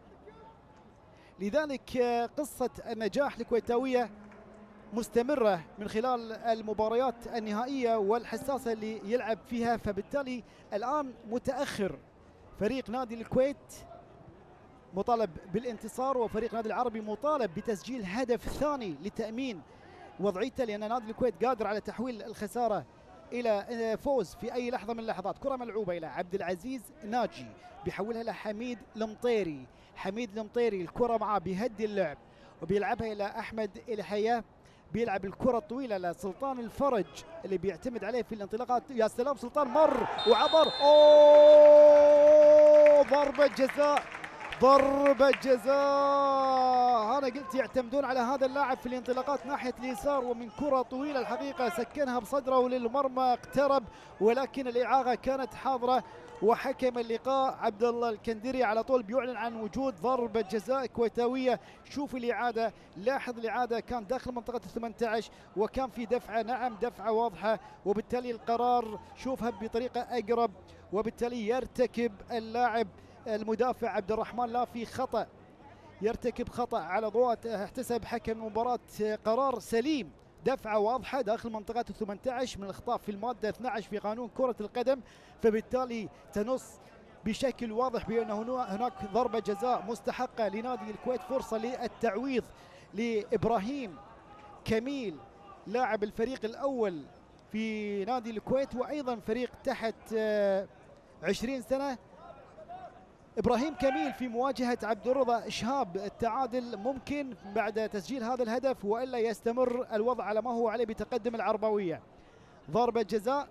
لذلك قصة النجاح الكويتاوية مستمرة من خلال المباريات النهائية والحساسة اللي يلعب فيها. فبالتالي الآن متأخر فريق نادي الكويت مطالب بالانتصار، وفريق نادي العربي مطالب بتسجيل هدف ثاني لتأمين وضعيته، لأن نادي الكويت قادر على تحويل الخسارة إلى فوز في أي لحظة من اللحظات. كرة ملعوبة إلى عبد العزيز ناجي بيحولها لحميد المطيري. حميد المطيري الكرة معاه بيهدي اللعب وبيلعبها إلى أحمد إليحية. بيلعب الكرة الطويلة لسلطان الفرج اللي بيعتمد عليه في الانطلاقات. يا سلام، سلطان مر وعبر. أوه، ضربة جزاء ضربة جزاء. أنا قلت يعتمدون على هذا اللاعب في الانطلاقات ناحية اليسار، ومن كرة طويلة الحقيقة سكنها بصدره للمرمى، اقترب ولكن الإعاقة كانت حاضرة. وحكم اللقاء عبد الله الكندري على طول بيعلن عن وجود ضربة جزاء كويتاوية. شوف الإعادة، لاحظ الإعادة كان داخل منطقة الثمانية عشر وكان في دفعة، نعم دفعة واضحة، وبالتالي القرار شوفها بطريقة أقرب، وبالتالي يرتكب اللاعب المدافع عبد الرحمن لافي خطأ، يرتكب خطأ على ضوء احتسب حكم المباراة قرار سليم، دفعة واضحة داخل منطقة الثمانية عشر من الأخطاء في المادة اثني عشر في قانون كرة القدم، فبالتالي تنص بشكل واضح بأن هناك ضربة جزاء مستحقة لنادي الكويت. فرصة للتعويض لإبراهيم كميل لاعب الفريق الأول في نادي الكويت وأيضا فريق تحت عشرين سنة. إبراهيم كميل في مواجهة عبد الرضا شهاب، التعادل ممكن بعد تسجيل هذا الهدف وإلا يستمر الوضع على ما هو عليه بتقدم العربوية. ضربة جزاء،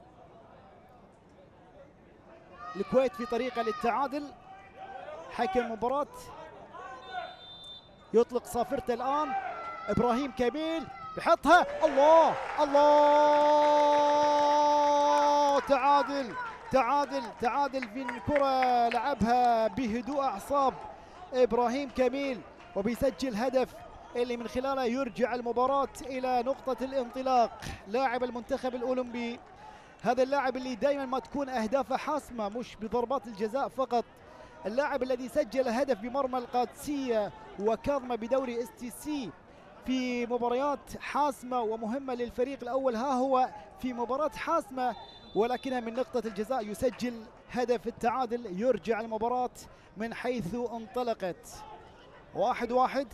الكويت في طريقة للتعادل. حكم المباراة يطلق صافرته الآن. إبراهيم كميل بحطها، الله الله، تعادل تعادل تعادل في الكرة، لعبها بهدوء أعصاب إبراهيم كميل وبيسجل هدف اللي من خلاله يرجع المباراة إلى نقطة الانطلاق. لاعب المنتخب الأولمبي، هذا اللاعب اللي دائما ما تكون أهدافه حاسمة مش بضربات الجزاء فقط، اللاعب الذي سجل هدف بمرمى القادسية وكاظمة بدوري اس تي سي في مباريات حاسمة ومهمة للفريق الأول، ها هو في مباراة حاسمة ولكنها من نقطة الجزاء يسجل هدف التعادل، يرجع المباراة من حيث انطلقت. واحد واحد.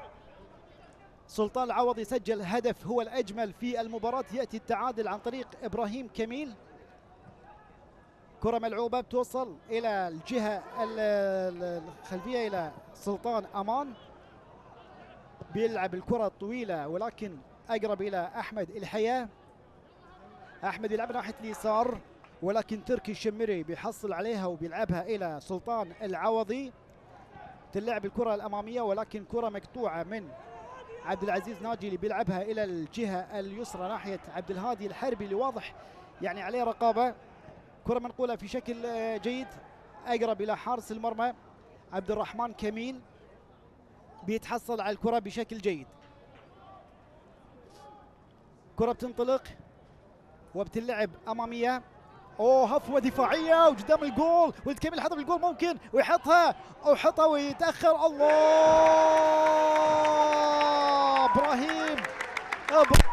سلطان العوضي يسجل هدف هو الأجمل في المباراة، يأتي التعادل عن طريق إبراهيم كميل. كرة ملعوبة بتوصل إلى الجهة الخلفية إلى سلطان أمان، بيلعب الكرة الطويلة ولكن أقرب إلى أحمد الحياة. أحمد يلعب ناحية اليسار ولكن تركي الشمري بيحصل عليها وبيلعبها إلى سلطان العوضي. تلعب الكرة الأمامية ولكن كرة مقطوعة من عبد العزيز ناجي اللي بيلعبها إلى الجهة اليسرى ناحية عبد الهادي الحربي اللي واضح يعني عليه رقابة. كرة منقولة في شكل جيد أقرب إلى حارس المرمى عبد الرحمن كميل، بيتحصل على الكرة بشكل جيد. كرة بتنطلق وبتلعب أمامية، اوه هفوة دفاعية وقدام الجول، ولد كميل حطها في الجول ممكن ويحطها ويحطها ويتأخر، الله إبراهيم إبراهيم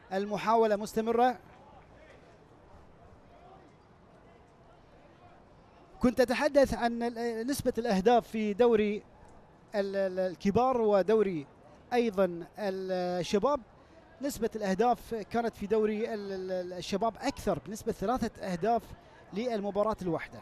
المحاولة مستمرة. كنت أتحدث عن نسبة الأهداف في دوري الكبار ودوري أيضا الشباب. نسبة الأهداف كانت في دوري الشباب أكثر بنسبة ثلاثة أهداف للمباراة الواحدة.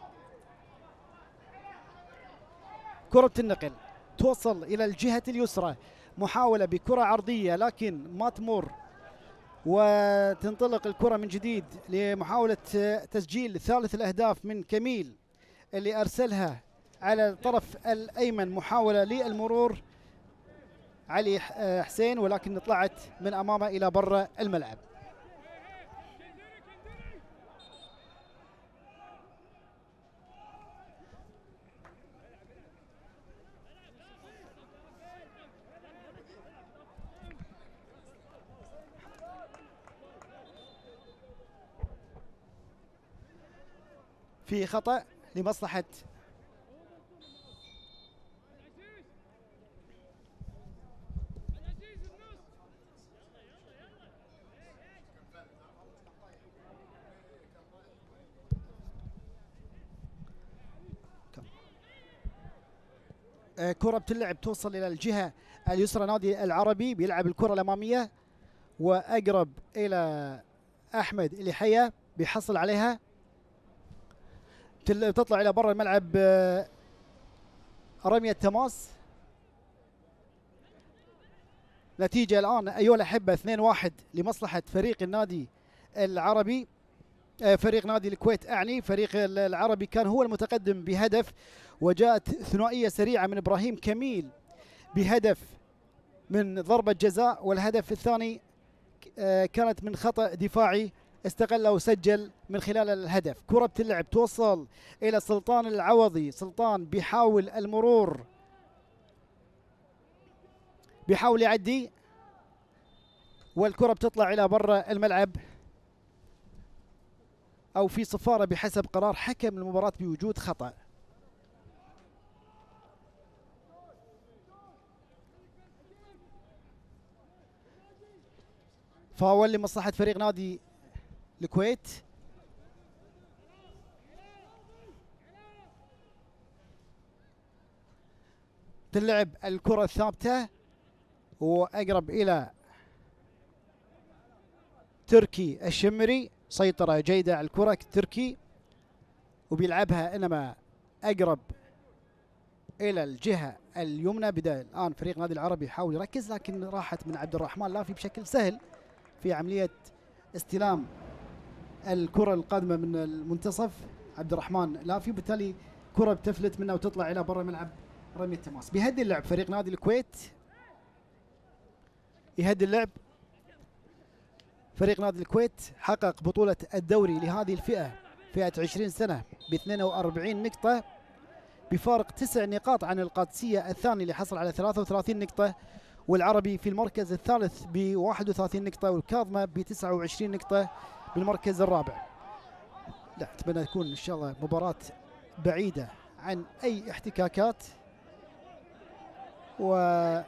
كرة النقل توصل إلى الجهة اليسرى، محاولة بكرة عرضية لكن ما تمر، وتنطلق الكرة من جديد لمحاولة تسجيل ثالث الأهداف من كميل اللي أرسلها على الطرف الأيمن. محاولة للمرور علي حسين ولكن طلعت من أمامه إلى برا الملعب. في خطأ لمصلحة كرة بتلعب توصل إلى الجهة اليسرى. نادي العربي بيلعب الكرة الأمامية وأقرب إلى أحمد اليحيى بيحصل عليها، تطلع إلى برا الملعب. رمية تماس. نتيجة الآن أيها الأحبة اثنين واحد لمصلحة فريق النادي العربي، فريق نادي الكويت أعني. فريق العربي كان هو المتقدم بهدف، وجاءت ثنائية سريعة من إبراهيم كميل بهدف من ضربة جزاء، والهدف الثاني كانت من خطأ دفاعي استغله وسجل من خلال الهدف. كرة بتلعب توصل إلى سلطان العوضي. سلطان بيحاول المرور، بيحاول يعدي، والكرة بتطلع إلى برا الملعب، أو في صفارة بحسب قرار حكم المباراة بوجود خطأ. فاول لمصلحة فريق نادي الكويت. تلعب الكرة الثابتة وأقرب إلى تركي الشمري. سيطرة جيدة على الكرة تركي وبيلعبها، إنما أقرب إلى الجهة اليمنى. بدأ الآن فريق نادي العربي يحاول يركز، لكن راحت من عبد الرحمن لافي بشكل سهل في عملية استلام الكرة القادمة من المنتصف. عبد الرحمن لافي، بالتالي كرة بتفلت منه وتطلع إلى برا الملعب. رمية تماس. بيهدي اللعب فريق نادي الكويت، يهدي اللعب. فريق نادي الكويت حقق بطولة الدوري لهذه الفئة، فئة عشرين سنة، ب اثنين وأربعين نقطة، بفارق تسع نقاط عن القادسية الثاني اللي حصل على ثلاثة وثلاثين نقطة، والعربي في المركز الثالث ب واحد وثلاثين نقطة، والكاظمة ب تسعة وعشرين نقطة بالمركز الرابع. لا، أتمنى تكون إن شاء الله مباراة بعيدة عن أي احتكاكات، وأتمنى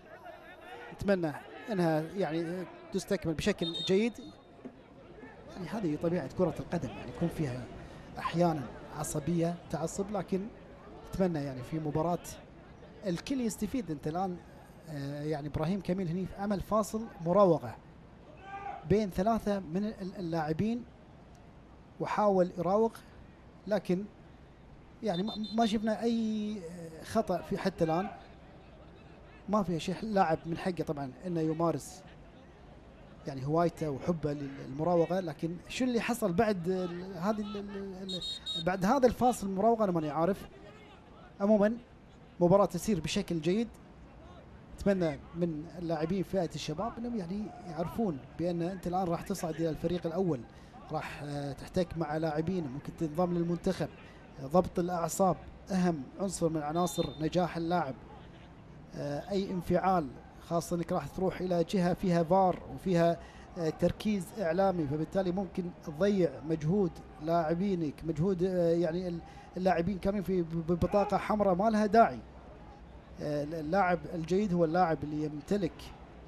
أنها يعني تستكمل بشكل جيد. يعني هذه طبيعة كرة القدم، يعني يكون فيها أحيانا عصبية تعصب، لكن أتمنى يعني في مباراة الكل يستفيد. أنت الآن آه يعني إبراهيم كميل هني عمل فاصل مراوغة بين ثلاثة من اللاعبين وحاول يراوغ، لكن يعني ما شفنا أي خطأ في حتى الآن. ما في شيء، لاعب من حقه طبعا انه يمارس يعني هوايته وحبه للمراوغه، لكن شو اللي حصل بعد هذه بعد هذا الفاصل المراوغه انا ماني عارف. عموما مباراه تسير بشكل جيد. اتمنى من اللاعبين فئه الشباب انهم يعني يعرفون بان انت الان راح تصعد الى الفريق الاول، راح تحتك مع لاعبين ممكن تنضم للمنتخب. ضبط الاعصاب اهم عنصر من عناصر نجاح اللاعب. اي انفعال، خاصه انك راح تروح الى جهه فيها فار وفيها تركيز اعلامي، فبالتالي ممكن تضيع مجهود لاعبينك، مجهود يعني اللاعبين كانوا في ببطاقه حمراء ما لها داعي. اللاعب الجيد هو اللاعب اللي يمتلك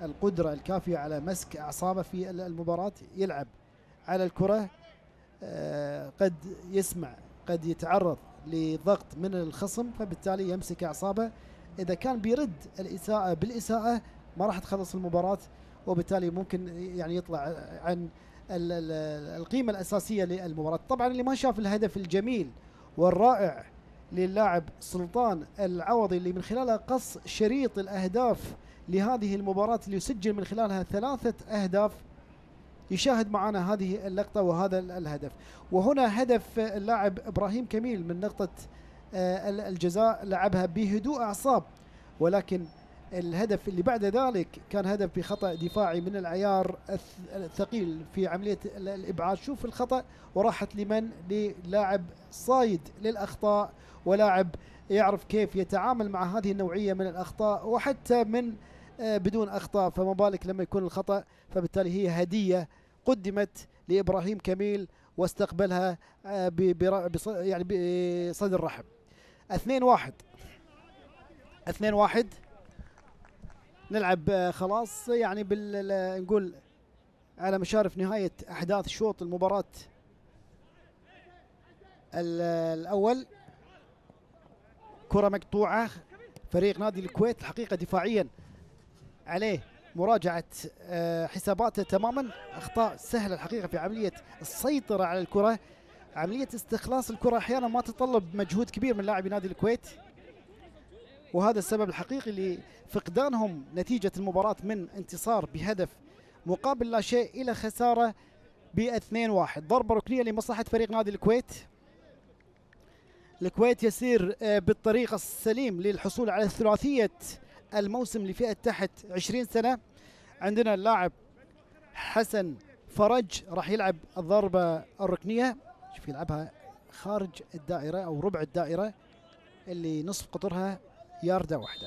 القدرة الكافية على مسك أعصابه في المباراة، يلعب على الكرة، قد يسمع قد يتعرض لضغط من الخصم، فبالتالي يمسك أعصابه. إذا كان بيرد الإساءة بالإساءة ما راح تخلص المباراة، وبالتالي ممكن يعني يطلع عن القيمة الأساسية للمباراة. طبعا اللي ما شاف الهدف الجميل والرائع للاعب سلطان العوضي اللي من خلالها قص شريط الأهداف لهذه المباراة اللي يسجل من خلالها ثلاثة أهداف، يشاهد معنا هذه اللقطة وهذا الهدف. وهنا هدف اللاعب إبراهيم كميل من نقطة الجزاء، لعبها بهدوء أعصاب، ولكن الهدف اللي بعد ذلك كان هدف بخطأ دفاعي من العيار الثقيل في عملية الإبعاد. شوف الخطأ وراحت لمن؟ للاعب صايد للأخطاء، ولاعب يعرف كيف يتعامل مع هذه النوعية من الأخطاء، وحتى من بدون أخطاء، فما بالك لما يكون الخطأ. فبالتالي هي هدية قدمت لإبراهيم كميل واستقبلها يعني بصدر رحب. اثنين واحد اثنين واحد نلعب خلاص يعني بال نقول على مشارف نهاية أحداث شوط المباراة الأول. كرة مقطوعة، فريق نادي الكويت الحقيقة دفاعيا عليه مراجعة حساباته تماما، أخطاء سهلة الحقيقة في عملية السيطرة على الكرة، عملية استخلاص الكرة أحيانا ما تتطلب مجهود كبير من لاعبي نادي الكويت، وهذا السبب الحقيقي لفقدانهم نتيجة المباراة من انتصار بهدف مقابل لا شيء إلى خسارة باثنين واحد. ضربة ركنية لمصلحة فريق نادي الكويت. الكويت يسير بالطريق السليم للحصول على ثلاثية الموسم لفئة تحت عشرين سنة. عندنا اللاعب حسن فرج راح يلعب الضربة الركنية، شوف يلعبها خارج الدائرة أو ربع الدائرة اللي نصف قطرها ياردة واحدة.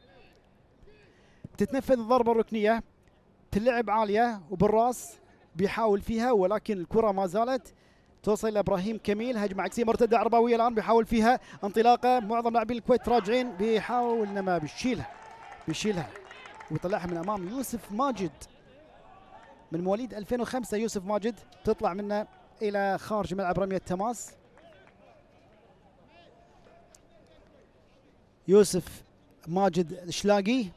تتنفذ الضربة الركنية، تلعب عالية وبالراس بيحاول فيها، ولكن الكرة ما زالت توصل لابراهيم كميل. هجمة عكسية مرتدة عرباوية الآن بيحاول فيها انطلاقة، معظم لاعبي الكويت راجعين، بيحاول انما بيشيلها بيشيلها ويطلعها من امام يوسف ماجد من مواليد ألفين وخمسة. يوسف ماجد تطلع منه الى خارج ملعب رمية تماس. يوسف ماجد الشلاقي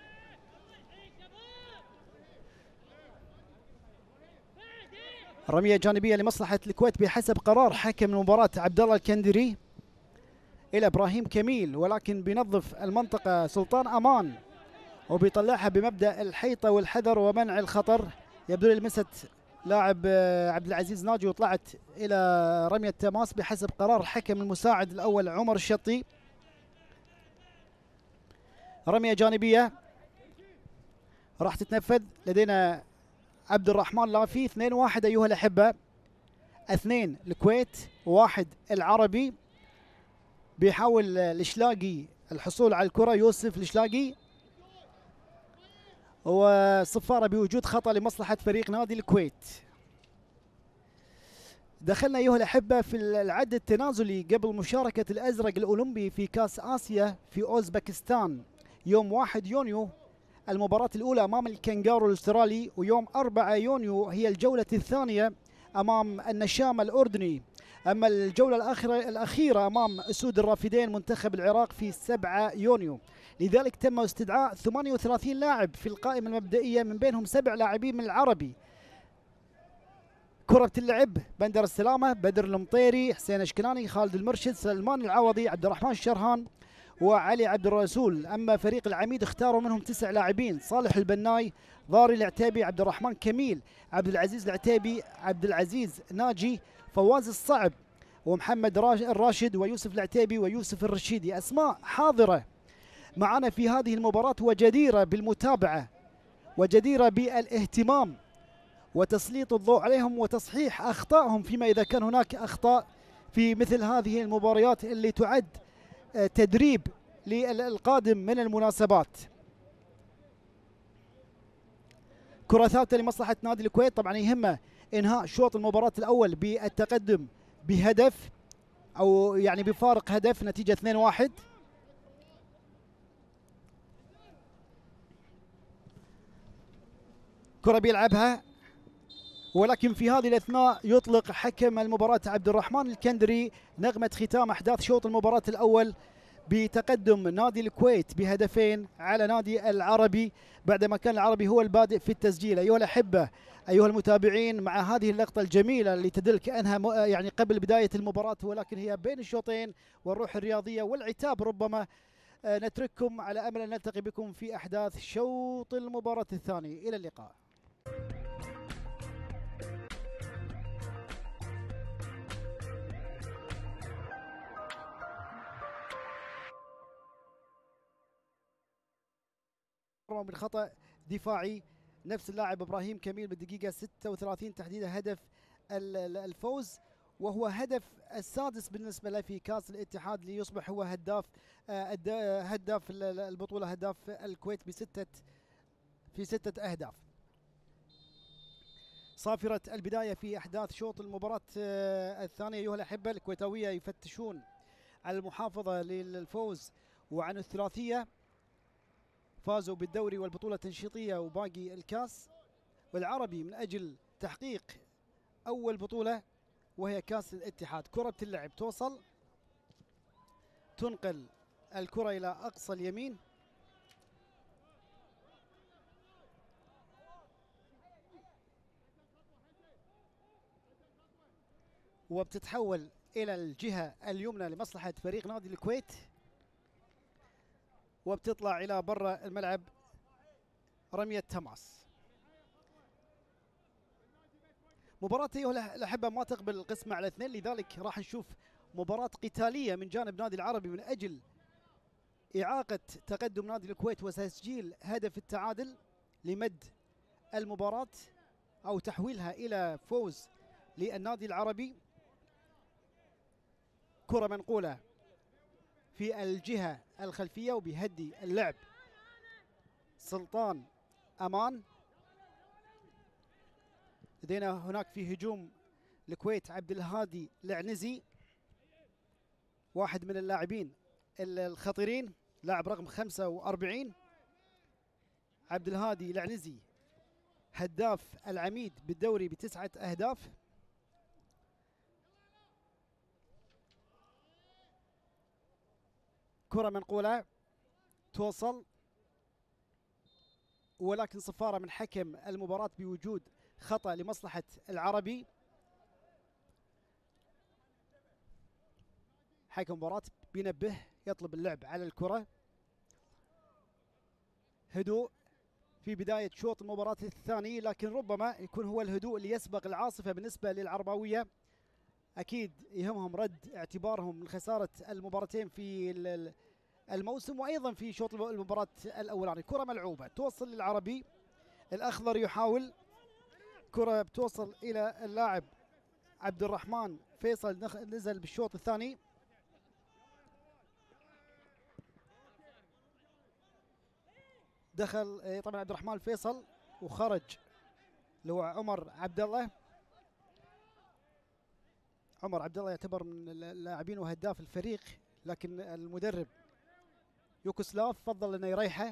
رمية جانبية لمصلحة الكويت بحسب قرار حكم المباراة عبد الله الكندري إلى إبراهيم كميل، ولكن بينظف المنطقة سلطان أمان وبيطلعها بمبدأ الحيطة والحذر ومنع الخطر. يبدو لي لمست لاعب عبد العزيز ناجي وطلعت إلى رمية تماس بحسب قرار الحكم المساعد الأول عمر الشطي. رمية جانبية راح تتنفذ. لدينا عبد الرحمن لافي. اثنين واحد أيها الأحبة، اثنين الكويت واحد العربي. بيحاول الشلاقي الحصول على الكرة، يوسف الشلاقي، وصفارة بوجود خطأ لمصلحة فريق نادي الكويت. دخلنا أيها الأحبة في العد التنازلي قبل مشاركة الأزرق الأولمبي في كأس آسيا في أوزبكستان يوم واحد يونيو، المباراة الأولى أمام الكنغارو الأسترالي، ويوم أربعة يونيو هي الجولة الثانية أمام النشام الأردني. أما الجولة الأخيرة الأخيرة أمام أسود الرافدين منتخب العراق في سبعة يونيو. لذلك تم استدعاء ثمانية وثلاثين لاعب في القائمة المبدئية، من بينهم سبع لاعبين من العربي. كرة بتلعب بندر السلامة، بدر المطيري، حسين اشكناني، خالد المرشد، سلمان العوضي، عبد الرحمن الشرهان وعلي عبد الرسول. أما فريق العميد اختاروا منهم تسع لاعبين: صالح البناي، ضاري العتيبي، عبد الرحمن كميل، عبد العزيز العتيبي، عبد العزيز ناجي، فواز الصعب، ومحمد الراشد، ويوسف العتيبي، ويوسف الرشيدي. أسماء حاضرة معنا في هذه المباراة وجديرة بالمتابعة وجديرة بالاهتمام وتسليط الضوء عليهم وتصحيح أخطائهم فيما إذا كان هناك أخطاء في مثل هذه المباريات اللي تعد تدريب للقادم من المناسبات. كرة ثابتة لمصلحة نادي الكويت. طبعا يهمه إنهاء شوط المباراة الأول بالتقدم بهدف أو يعني بفارق هدف، نتيجة اثنين واحد. كرة بيلعبها، ولكن في هذه الأثناء يطلق حكم المباراة عبد الرحمن الكندري نغمة ختام أحداث شوط المباراة الأول بتقدم نادي الكويت بهدفين على نادي العربي، بعدما كان العربي هو البادئ في التسجيل. أيها الأحبة، أيها المتابعين، مع هذه اللقطة الجميلة اللي تدل كأنها يعني قبل بداية المباراة، ولكن هي بين الشوطين والروح الرياضية والعتاب ربما، نترككم على أمل أن نلتقي بكم في أحداث شوط المباراة الثاني. إلى اللقاء. من خطأ دفاعي نفس اللاعب إبراهيم كميل بالدقيقة ستة وثلاثين تحديدا هدف الفوز، وهو هدف السادس بالنسبة له في كأس الاتحاد، ليصبح هو هداف هداف البطولة، هداف الكويت بستة في ستة أهداف. صافرة البداية في أحداث شوط المباراة الثانية. أيها الأحبة، الكويتاوية يفتشون على المحافظة للفوز وعن الثلاثية، فازوا بالدوري والبطولة التنشيطية وباقي الكاس، والعربي من أجل تحقيق أول بطولة وهي كاس الاتحاد. كرة بتلعب، توصل، تنقل الكرة إلى أقصى اليمين، وبتتحول إلى الجهة اليمنى لمصلحة فريق نادي الكويت، وبتطلع إلى برا الملعب رمية تماس. مباراة أيها الأحبة ما تقبل القسمة على اثنين، لذلك راح نشوف مباراة قتالية من جانب نادي العربي من أجل إعاقة تقدم نادي الكويت وتسجيل هدف التعادل لمد المباراة أو تحويلها إلى فوز للنادي العربي. كرة منقولة في الجهة الخلفية وبيهدي اللعب سلطان أمان. لدينا هناك في هجوم الكويت عبد الهادي العنزي، واحد من اللاعبين الخطيرين، لاعب رقم خمسة وأربعين. عبد الهادي العنزي هداف العميد بالدوري بتسعة أهداف. كرة منقولة توصل، ولكن صفارة من حكم المباراة بوجود خطأ لمصلحة العربي. حكم المباراة بينبه، يطلب اللعب على الكرة. هدوء في بداية شوط المباراة الثاني، لكن ربما يكون هو الهدوء اللي يسبق العاصفة بالنسبة للعرباوية. أكيد يهمهم رد اعتبارهم من خسارة المباراتين في الموسم وأيضا في شوط المباراة الأولاني. كرة ملعوبة توصل للعربي، الأخضر يحاول، كرة بتوصل إلى اللاعب عبد الرحمن فيصل، نزل بالشوط الثاني. دخل طبعا عبد الرحمن فيصل وخرج اللي هو عمر عبد الله. عمر عبد الله يعتبر من اللاعبين وهداف الفريق، لكن المدرب يوكوسلاف فضل انه يريحه.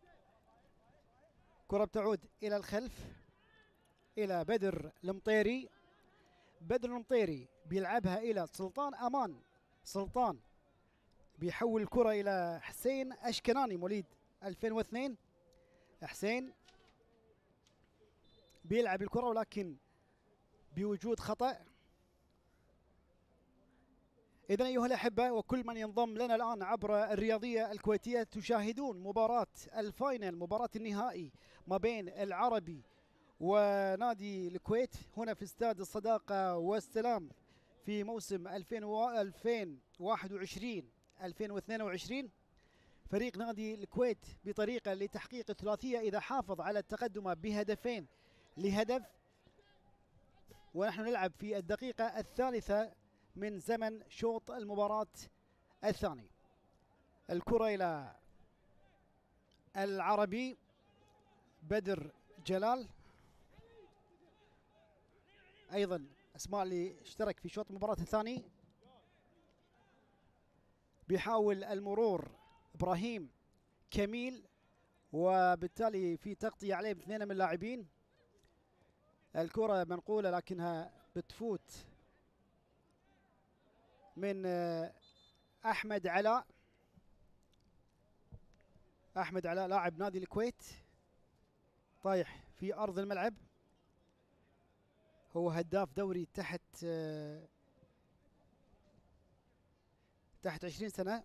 كرة بتعود الى الخلف الى بدر المطيري. بدر المطيري بيلعبها الى سلطان امان. سلطان بيحول الكرة الى حسين اشكناني مواليد ألفين واثنين. حسين بيلعب الكرة ولكن بوجود خطأ. إذن أيها الأحبة وكل من ينضم لنا الآن عبر الرياضية الكويتية، تشاهدون مباراة الفاينل، مباراة النهائي ما بين العربي ونادي الكويت هنا في استاد الصداقة والسلام في موسم ألفين وواحد وعشرين ألفين واثنين وعشرين. فريق نادي الكويت بطريقة لتحقيق الثلاثية إذا حافظ على التقدم بهدفين لهدف، ونحن نلعب في الدقيقة الثالثة من زمن شوط المباراة الثاني. الكرة إلى العربي بدر جلال، أيضا أسماء اللي اشترك في شوط المباراة الثاني. بيحاول المرور إبراهيم كميل، وبالتالي في تغطية عليه باثنين من اللاعبين. الكرة منقولة لكنها بتفوت من أحمد علاء. أحمد علاء لاعب نادي الكويت طايح في أرض الملعب، هو هداف دوري تحت تحت عشرين سنة.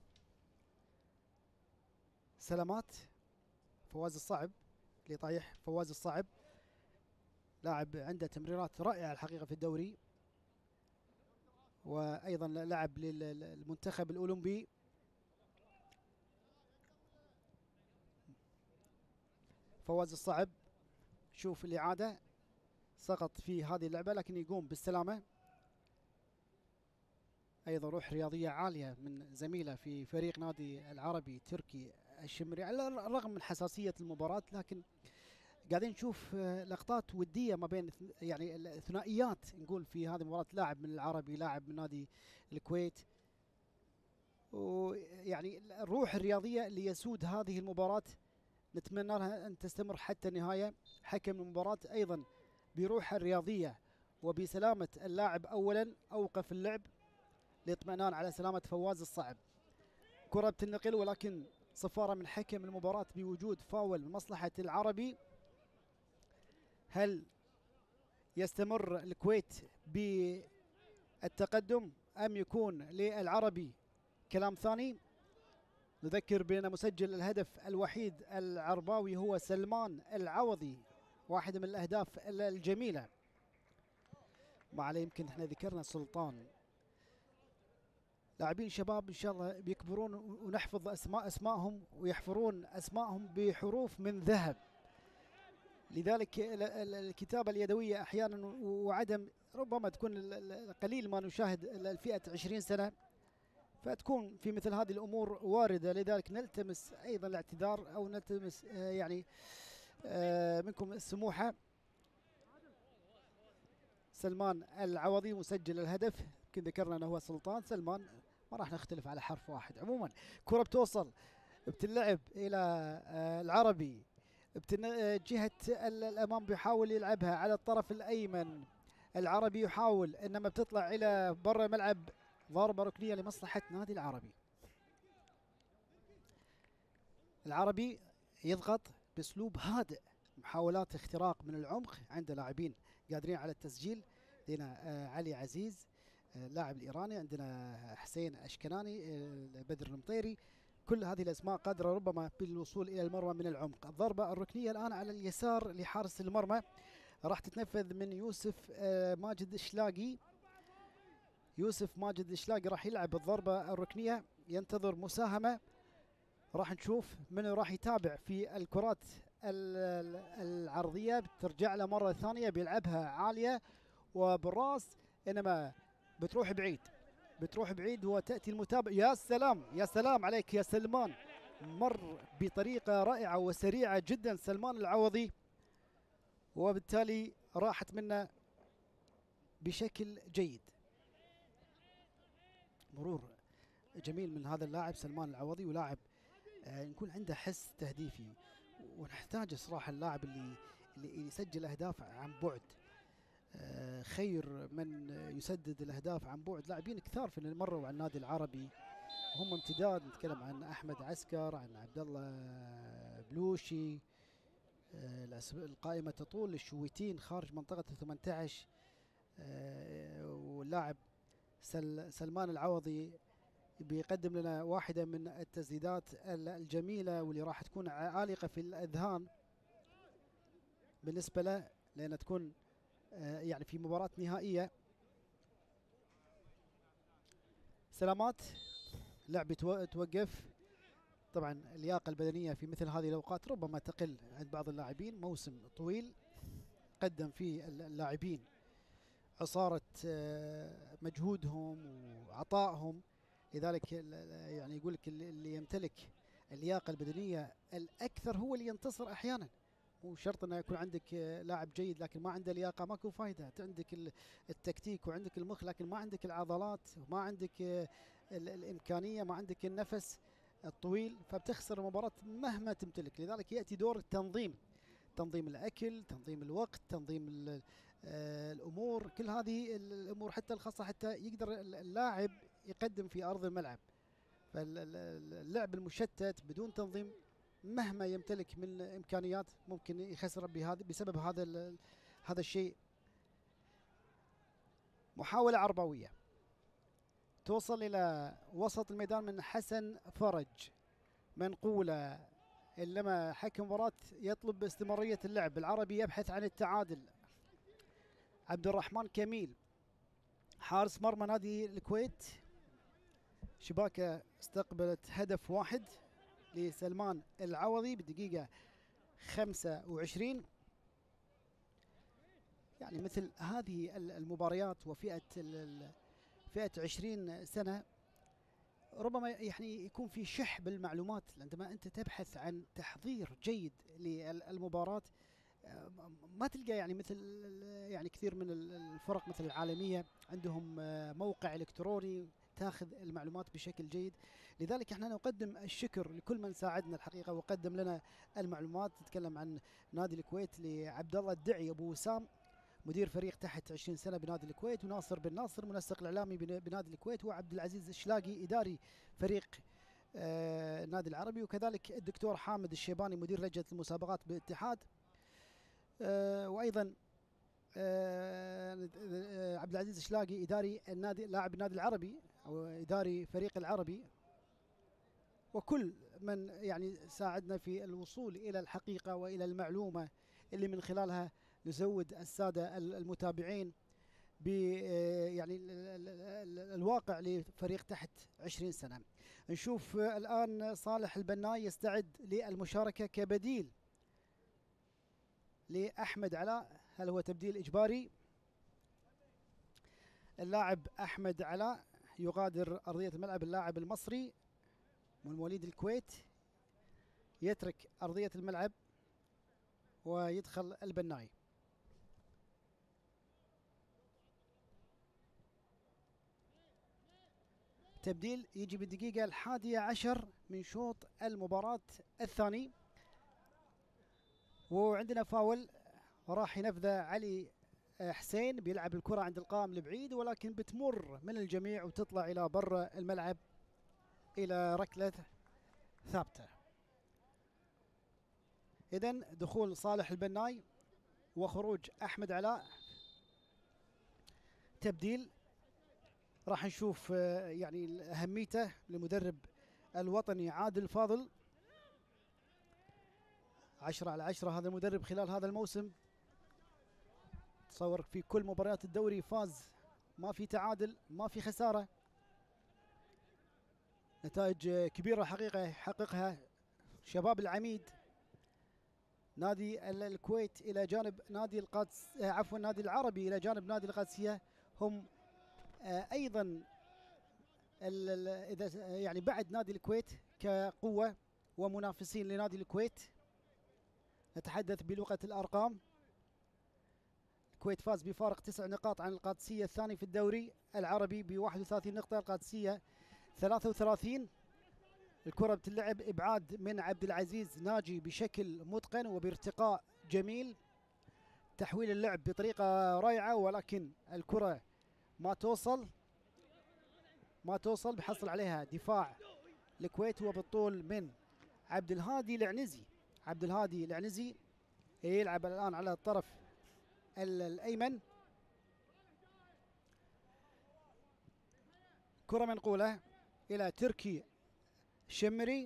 سلامات فواز الصعب اللي طايح، فواز الصعب لاعب عنده تمريرات رائعة الحقيقة في الدوري، وأيضا لعب للمنتخب الأولمبي. فواز الصعب شوف الإعادة، سقط في هذه اللعبة لكن يقوم بالسلامة. أيضا روح رياضية عالية من زميله في فريق نادي العربي تركي الشمري، على الرغم من حساسية المباراة لكن قاعدين نشوف لقطات ودية ما بين يعني الثنائيات نقول في هذه المباراة، لاعب من العربي لاعب من نادي الكويت، ويعني الروح الرياضية اللي يسود هذه المباراة نتمنى لها أن تستمر حتى النهاية. حكم المباراة أيضا بروحه الرياضية وبسلامة اللاعب أولا أوقف اللعب للاطمئنان على سلامة فواز الصعب. كرة بتنقل ولكن صفارة من حكم المباراة بوجود فاول من مصلحة العربي. هل يستمر الكويت بالتقدم أم يكون للعربي كلام ثاني؟ نذكر بأن مسجل الهدف الوحيد العرباوي هو سلمان العوضي، واحدة من الأهداف الجميلة. ما عليه يمكن احنا ذكرنا سلطان، لاعبين شباب ان شاء الله بيكبرون ونحفظ اسماء اسمائهم ويحفرون اسمائهم بحروف من ذهب. لذلك الكتابة اليدوية احيانا وعدم ربما تكون قليل ما نشاهد الفئة عشرين سنة، فتكون في مثل هذه الامور واردة. لذلك نلتمس ايضا الاعتذار او نلتمس يعني منكم السموحة. سلمان العوضي مسجل الهدف، يمكن ذكرنا انه هو سلطان سلمان، ما راح نختلف على حرف واحد. عموما كرة بتوصل بتلعب الى العربي، جهة الامام بيحاول يلعبها على الطرف الايمن، العربي يحاول انما بتطلع الى برا الملعب، ضربة ركنية لمصلحة نادي العربي. العربي يضغط باسلوب هادئ، محاولات اختراق من العمق عند لاعبين قادرين على التسجيل. لدينا علي عزيز اللاعب الايراني، عندنا حسين اشكناني، بدر المطيري، كل هذه الاسماء قادره ربما بالوصول الى المرمى من العمق. الضربه الركنيه الان على اليسار لحارس المرمى راح تتنفذ من يوسف ماجد الشلاقي. يوسف ماجد الشلاقي راح يلعب الضربه الركنيه، ينتظر مساهمه، راح نشوف من راح يتابع في الكرات العرضيه، بترجع له مره ثانيه بيلعبها عاليه وبالراس، انما بتروح بعيد بتروح بعيد وتاتي المتابعه. يا سلام يا سلام عليك يا سلمان، مر بطريقه رائعه وسريعه جدا سلمان العوضي، وبالتالي راحت منه بشكل جيد. مرور جميل من هذا اللاعب سلمان العوضي، ولاعب آه نكون عنده حس تهديفي، ونحتاج صراحه اللاعب اللي اللي يسجل اهداف عن بعد، آه خير من يسدد الاهداف عن بعد. لاعبين كثار في اللي مروا على النادي العربي هم امتداد، نتكلم عن احمد عسكر، عن عبد الله بلوشي، آه القائمه تطول، الشويتين خارج منطقه ثمانية عشر، آه واللاعب سل سلمان العوضي بيقدم لنا واحدة من التسديدات الجميلة واللي راح تكون عالقة في الأذهان بالنسبة له، لأنها تكون يعني في مباراة نهائية. سلامات لعب توقف، طبعا اللياقة البدنية في مثل هذه الأوقات ربما تقل عند بعض اللاعبين، موسم طويل قدم فيه اللاعبين عصارة مجهودهم وعطائهم، لذلك يعني يقول لك اللي يمتلك اللياقه البدنيه الاكثر هو اللي ينتصر احيانا. مو شرط انه يكون عندك لاعب جيد لكن ما عنده لياقه ماكو فايده، عندك التكتيك وعندك المخ لكن ما عندك العضلات وما عندك الامكانيه، ما عندك النفس الطويل، فبتخسر المباراه مهما تمتلك. لذلك ياتي دور التنظيم، تنظيم الاكل، تنظيم الوقت، تنظيم الامور، كل هذه الامور حتى الخاصه حتى يقدر اللاعب يقدم في ارض الملعب. فاللعب المشتت بدون تنظيم مهما يمتلك من امكانيات ممكن يخسر بهذا بسبب هذا هذا الشيء. محاوله عربويه توصل الى وسط الميدان من حسن فرج، منقوله، لما حكم مباراة يطلب باستمرارية اللعب. العربي يبحث عن التعادل. عبد الرحمن كميل حارس مرمى نادي الكويت، شباكة استقبلت هدف واحد لسلمان العوضي بالدقيقة خمسة وعشرين. يعني مثل هذه المباريات وفئة فئة عشرين سنة ربما يعني يكون في شح بالمعلومات، عندما أنت تبحث عن تحضير جيد للمباراة ما تلقى يعني مثل يعني كثير من الفرق مثل العالمية عندهم موقع إلكتروني تاخذ المعلومات بشكل جيد. لذلك احنا نقدم الشكر لكل من ساعدنا الحقيقة وقدم لنا المعلومات. نتكلم عن نادي الكويت لعبد الله الدعي أبو وسام مدير فريق تحت عشرين سنة بنادي الكويت، وناصر بن ناصر منسق الإعلامي بنادي الكويت، وعبد العزيز الشلاقي إداري فريق آه النادي العربي، وكذلك الدكتور حامد الشيباني مدير لجنة المسابقات بالاتحاد، آه وأيضا آه عبد العزيز الشلاقي إداري النادي لاعب النادي العربي أو إداري فريق العربي، وكل من يعني ساعدنا في الوصول إلى الحقيقة وإلى المعلومة اللي من خلالها نزود السادة المتابعين ب يعني الواقع لفريق تحت عشرين سنة. نشوف الآن صالح البناي يستعد للمشاركة كبديل لأحمد علاء. هل هو تبديل إجباري؟ اللاعب أحمد علاء يغادر أرضية الملعب. اللاعب المصري من مواليد الكويت يترك أرضية الملعب ويدخل البناي. تبديل يجي بالدقيقة الحادية عشر من شوط المباراة الثاني، وعندنا فاول راح ينفذه علي حسين، بيلعب الكرة عند القائم البعيد ولكن بتمر من الجميع وتطلع إلى برا الملعب إلى ركلة ثابتة. إذن دخول صالح البناي وخروج أحمد علاء. تبديل راح نشوف يعني أهميته لمدرب الوطني عادل فاضل. عشرة على عشرة هذا المدرب خلال هذا الموسم، تصور في كل مباريات الدوري فاز، ما في تعادل، ما في خسارة. نتائج كبيرة حقيقة يحققها شباب العميد نادي الكويت إلى جانب نادي القادس عفوا نادي العربي إلى جانب نادي القادسية، هم أيضا إذا يعني بعد نادي الكويت كقوة ومنافسين لنادي الكويت. نتحدث بلغة الأرقام، الكويت فاز بفارق تسع نقاط عن القادسية الثاني في الدوري العربي ب واحد وثلاثين نقطة، القادسية ثلاثة وثلاثين. الكرة بتلعب إبعاد من عبد العزيز ناجي بشكل متقن وبارتقاء جميل، تحويل اللعب بطريقة رائعة، ولكن الكرة ما توصل ما توصل بحصل عليها دفاع الكويت وبالطول من عبد الهادي العنزي. عبد الهادي العنزي يلعب الآن على الطرف الأيمن. كرة منقولة إلى تركي شمري.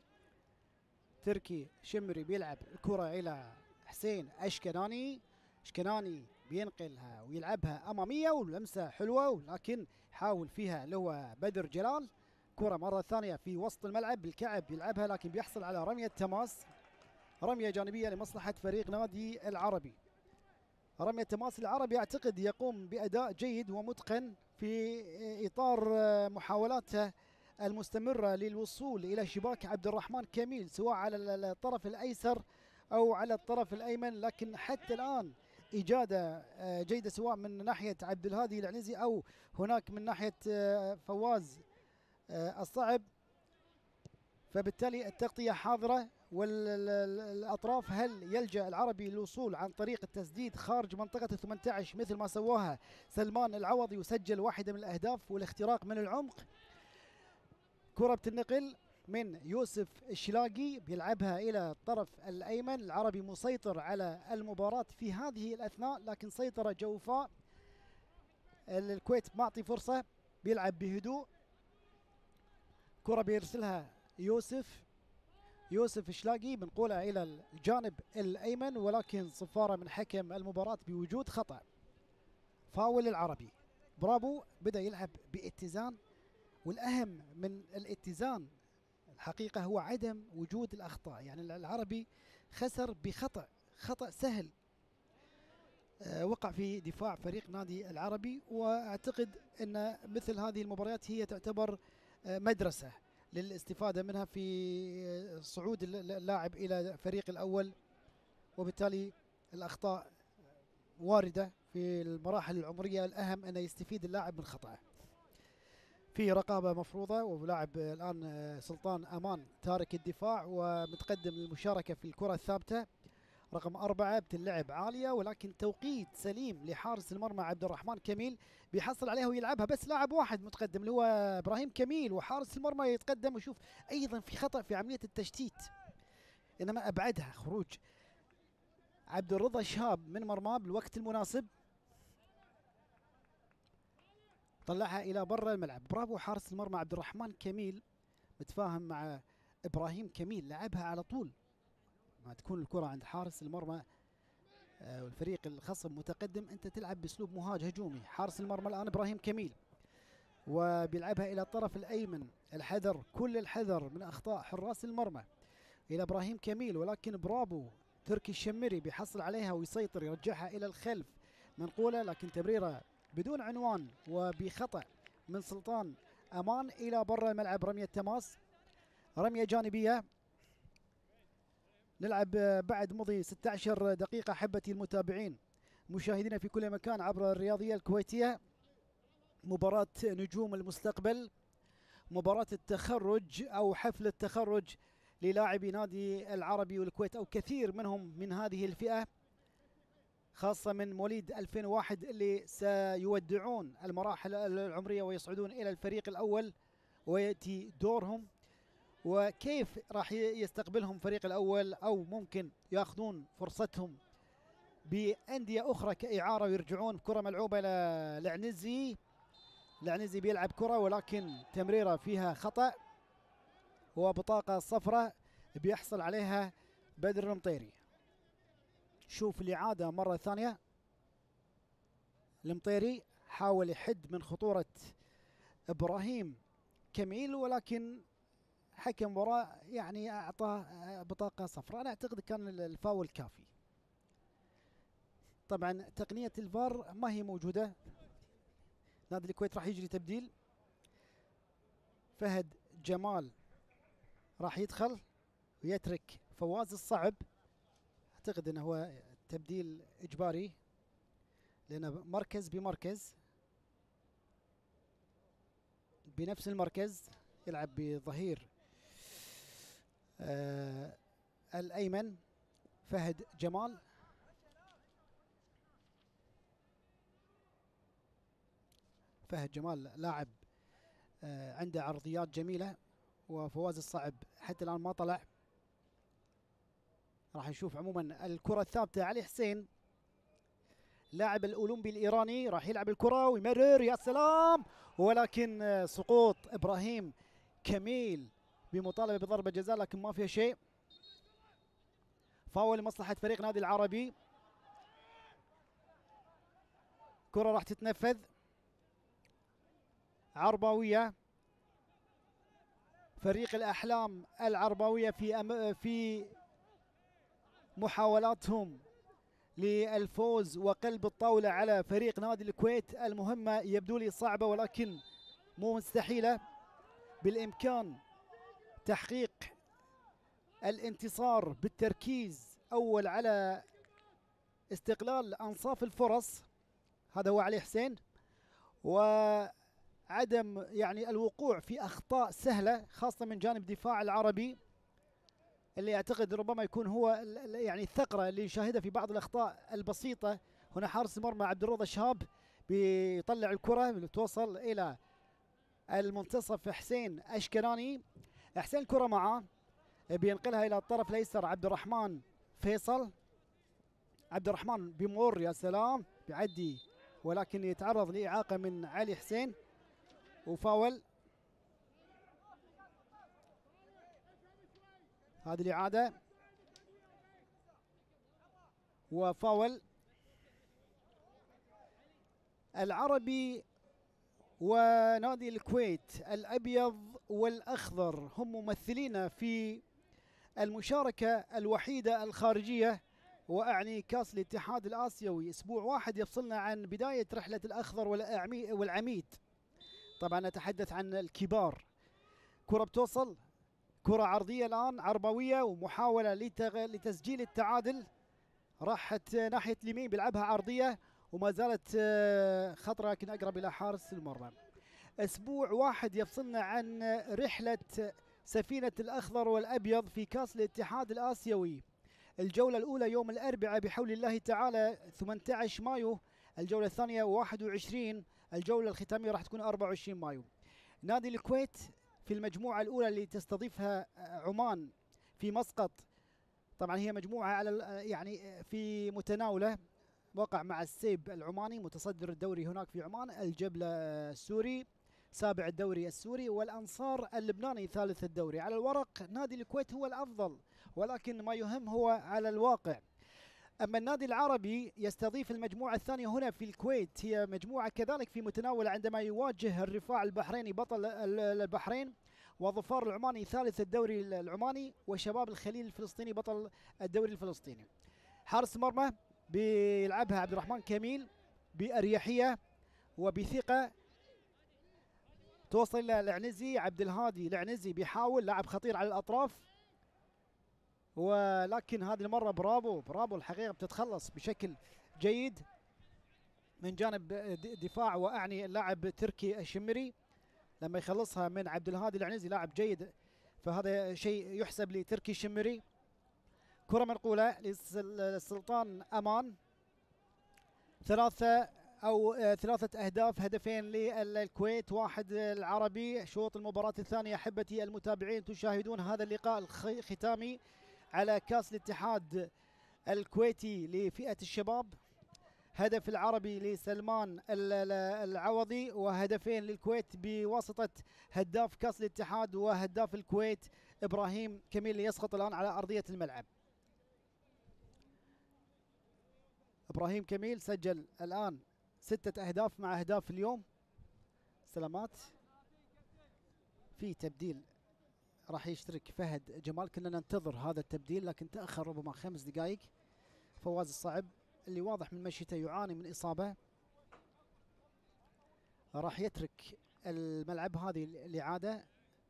تركي شمري بيلعب الكرة إلى حسين أشكناني. أشكناني بينقلها ويلعبها أمامية ولمسة حلوة، ولكن حاول فيها لو بدر جلال. كرة مرة ثانية في وسط الملعب بالكعب يلعبها، لكن بيحصل على رمية تماس، رمية جانبية لمصلحة فريق نادي العربي. رمية تماس العربي أعتقد يقوم بأداء جيد ومتقن في إطار محاولاته المستمرة للوصول إلى شباك عبد الرحمن كميل سواء على الطرف الأيسر أو على الطرف الأيمن، لكن حتى الآن إجادة جيدة سواء من ناحية عبد الهادي العنزي أو هناك من ناحية فواز الصعب. فبالتالي التغطية حاضرة، والأطراف هل يلجأ العربي للوصول عن طريق التسديد خارج منطقة ثمانية عشر مثل ما سواها سلمان العوضي وسجل واحدة من الأهداف والاختراق من العمق. كرة بتنقل من يوسف الشلاقي بيلعبها إلى الطرف الأيمن. العربي مسيطر على المباراة في هذه الأثناء، لكن سيطرة جوفاء. الكويت معطي فرصة، بيلعب بهدوء. كرة بيرسلها يوسف يوسف الشلاقي بنقولها إلى الجانب الأيمن، ولكن صفارة من حكم المباراة بوجود خطأ. فاول العربي. برافو، بدأ يلعب باتزان، والأهم من الاتزان الحقيقة هو عدم وجود الأخطاء. يعني العربي خسر بخطأ، خطأ سهل أه وقع في دفاع فريق نادي العربي. وأعتقد أن مثل هذه المباريات هي تعتبر أه مدرسة للاستفادة منها في صعود اللاعب إلى فريق الأول، وبالتالي الأخطاء واردة في المراحل العمرية. الأهم أن يستفيد اللاعب من خطأه. في رقابة مفروضة، ولاعب الآن سلطان أمان تارك الدفاع ومتقدم للمشاركة في الكرة الثابتة رقم أربعة، بتلعب عالية ولكن توقيت سليم لحارس المرمى عبد الرحمن كميل بيحصل عليها ويلعبها، بس لاعب واحد متقدم اللي هو إبراهيم كميل، وحارس المرمى يتقدم. وشوف أيضا في خطأ في عملية التشتيت، إنما أبعدها خروج عبد الرضا شهاب من مرماه بالوقت المناسب، طلعها إلى برا الملعب. برافو حارس المرمى عبد الرحمن كميل، متفاهم مع إبراهيم كميل، لعبها على طول. ما تكون الكرة عند حارس المرمى والفريق الخصم متقدم، أنت تلعب بأسلوب مهاج هجومي. حارس المرمى الآن إبراهيم كميل، وبيلعبها إلى الطرف الأيمن. الحذر، كل الحذر من أخطاء حراس المرمى إلى إبراهيم كميل، ولكن برافو تركي الشمري بيحصل عليها ويسيطر، يرجعها إلى الخلف منقولة، لكن تمريرة بدون عنوان وبخطأ من سلطان أمان إلى برا الملعب. رمية تماس، رمية جانبية. نلعب بعد مضي ستة عشر دقيقة أحبتي المتابعين مشاهدينا في كل مكان عبر الرياضية الكويتية. مباراة نجوم المستقبل، مباراة التخرج أو حفل التخرج للاعبي نادي العربي والكويت، أو كثير منهم من هذه الفئة، خاصة من مواليد ألفين وواحد اللي سيودعون المراحل العمرية ويصعدون إلى الفريق الأول ويأتي دورهم، وكيف راح يستقبلهم فريق الأول، أو ممكن يأخذون فرصتهم بأندية أخرى كإعارة ويرجعون. كرة ملعوبة لعنزي، العنزي بيلعب كرة ولكن تمريرة فيها خطأ، وبطاقة صفراء بيحصل عليها بدر المطيري. شوف الإعادة مرة ثانية. المطيري حاول يحد من خطورة إبراهيم كميل، ولكن حكم وراء يعني أعطاه بطاقة صفراء. أنا أعتقد كان الفاول كافي. طبعا تقنية الفار ما هي موجودة. نادي الكويت راح يجري تبديل. فهد جمال راح يدخل ويترك فواز الصعب. أعتقد أنه هو تبديل إجباري، لأنه مركز بمركز بنفس المركز، يلعب بظهير آه الأيمن فهد جمال. فهد جمال لاعب آه عنده عرضيات جميلة، وفواز الصعب حتى الآن ما طلع. راح نشوف عموما الكرة الثابتة. علي حسين لاعب الأولمبي الإيراني راح يلعب الكرة ويمرر، يا سلام، ولكن آه سقوط إبراهيم كميل بمطالبة بضربة جزاء، لكن ما فيها شيء. فاول لمصلحة فريق نادي العربي. كرة راح تتنفذ عرباوية. فريق الأحلام العرباوية في أم في محاولاتهم للفوز وقلب الطاولة على فريق نادي الكويت. المهمة يبدو لي صعبة ولكن مو مستحيلة. بالإمكان تحقيق الانتصار بالتركيز أول على استقلال أنصاف الفرص. هذا هو علي حسين، و عدم يعني الوقوع في أخطاء سهلة خاصة من جانب دفاع العربي، اللي أعتقد ربما يكون هو يعني الثغرة اللي يشاهدها في بعض الأخطاء البسيطة. هنا حارس المرمى عبد الرضا شهاب بيطلع الكرة توصل إلى المنتصف حسين أشكراني. حسين الكرة معاه بينقلها إلى الطرف الأيسر عبد الرحمن فيصل. عبد الرحمن بيمر، يا سلام، بيعدي ولكن يتعرض لإعاقة من علي حسين وفاول. هذه الإعادة وفاول. العربي ونادي الكويت الأبيض والأخضر هم ممثلين في المشاركة الوحيدة الخارجية، وأعني كأس الاتحاد الآسيوي. أسبوع واحد يفصلنا عن بداية رحلة الأخضر والعميد. طبعا أتحدث عن الكبار. كرة بتوصل، كرة عرضية الآن عربوية ومحاولة لتغ... لتسجيل التعادل. راحت ناحية اليمين بيلعبها عرضية وما زالت خطرة لكن أقرب إلى حارس المرمى. أسبوع واحد يفصلنا عن رحلة سفينة الأخضر والأبيض في كأس الاتحاد الآسيوي. الجولة الأولى يوم الأربعاء بحول الله تعالى ثمانية عشر مايو، الجولة الثانية واحد وعشرين، الجولة الختامية راح تكون أربعة وعشرين مايو. نادي الكويت في المجموعة الأولى اللي تستضيفها عمان في مسقط. طبعا هي مجموعة على يعني في متناولة، وقع مع السيب العماني متصدر الدوري هناك في عمان، الجبلة السوري سابع الدوري السوري، والأنصار اللبناني ثالث الدوري. على الورق نادي الكويت هو الأفضل، ولكن ما يهم هو على الواقع. أما النادي العربي يستضيف المجموعة الثانية هنا في الكويت، هي مجموعة كذلك في متناولة عندما يواجه الرفاع البحريني بطل البحرين، وظفار العماني ثالث الدوري العماني، وشباب الخليل الفلسطيني بطل الدوري الفلسطيني. حارس مرمى بيلعبها عبد الرحمن كميل بأريحية وبثقة. توصل إلى العنزي، عبد الهادي العنزي بيحاول، لاعب خطير على الأطراف، ولكن هذه المرة برافو برافو الحقيقة بتتخلص بشكل جيد من جانب دفاع، وأعني اللاعب تركي الشمري لما يخلصها من عبد الهادي العنزي، لاعب جيد، فهذا شيء يحسب لتركي الشمري. كرة منقولة للسلطان أمان. ثلاثة أو ثلاثة أهداف، هدفين للكويت واحد العربي. شوط المباراة الثانية أحبتي المتابعين تشاهدون هذا اللقاء الختامي على كأس الاتحاد الكويتي لفئة الشباب. هدف العربي لسلمان العوضي، وهدفين للكويت بواسطة هداف كأس الاتحاد وهداف الكويت إبراهيم كميل، يسقط الآن على أرضية الملعب. إبراهيم كميل سجل الآن ستة أهداف مع أهداف اليوم. سلامات. في تبديل راح يشترك فهد جمال، كنا ننتظر هذا التبديل لكن تأخر ربما خمس دقائق. فواز الصعب اللي واضح من مشيته يعاني من إصابة، راح يترك الملعب. هذه الإعادة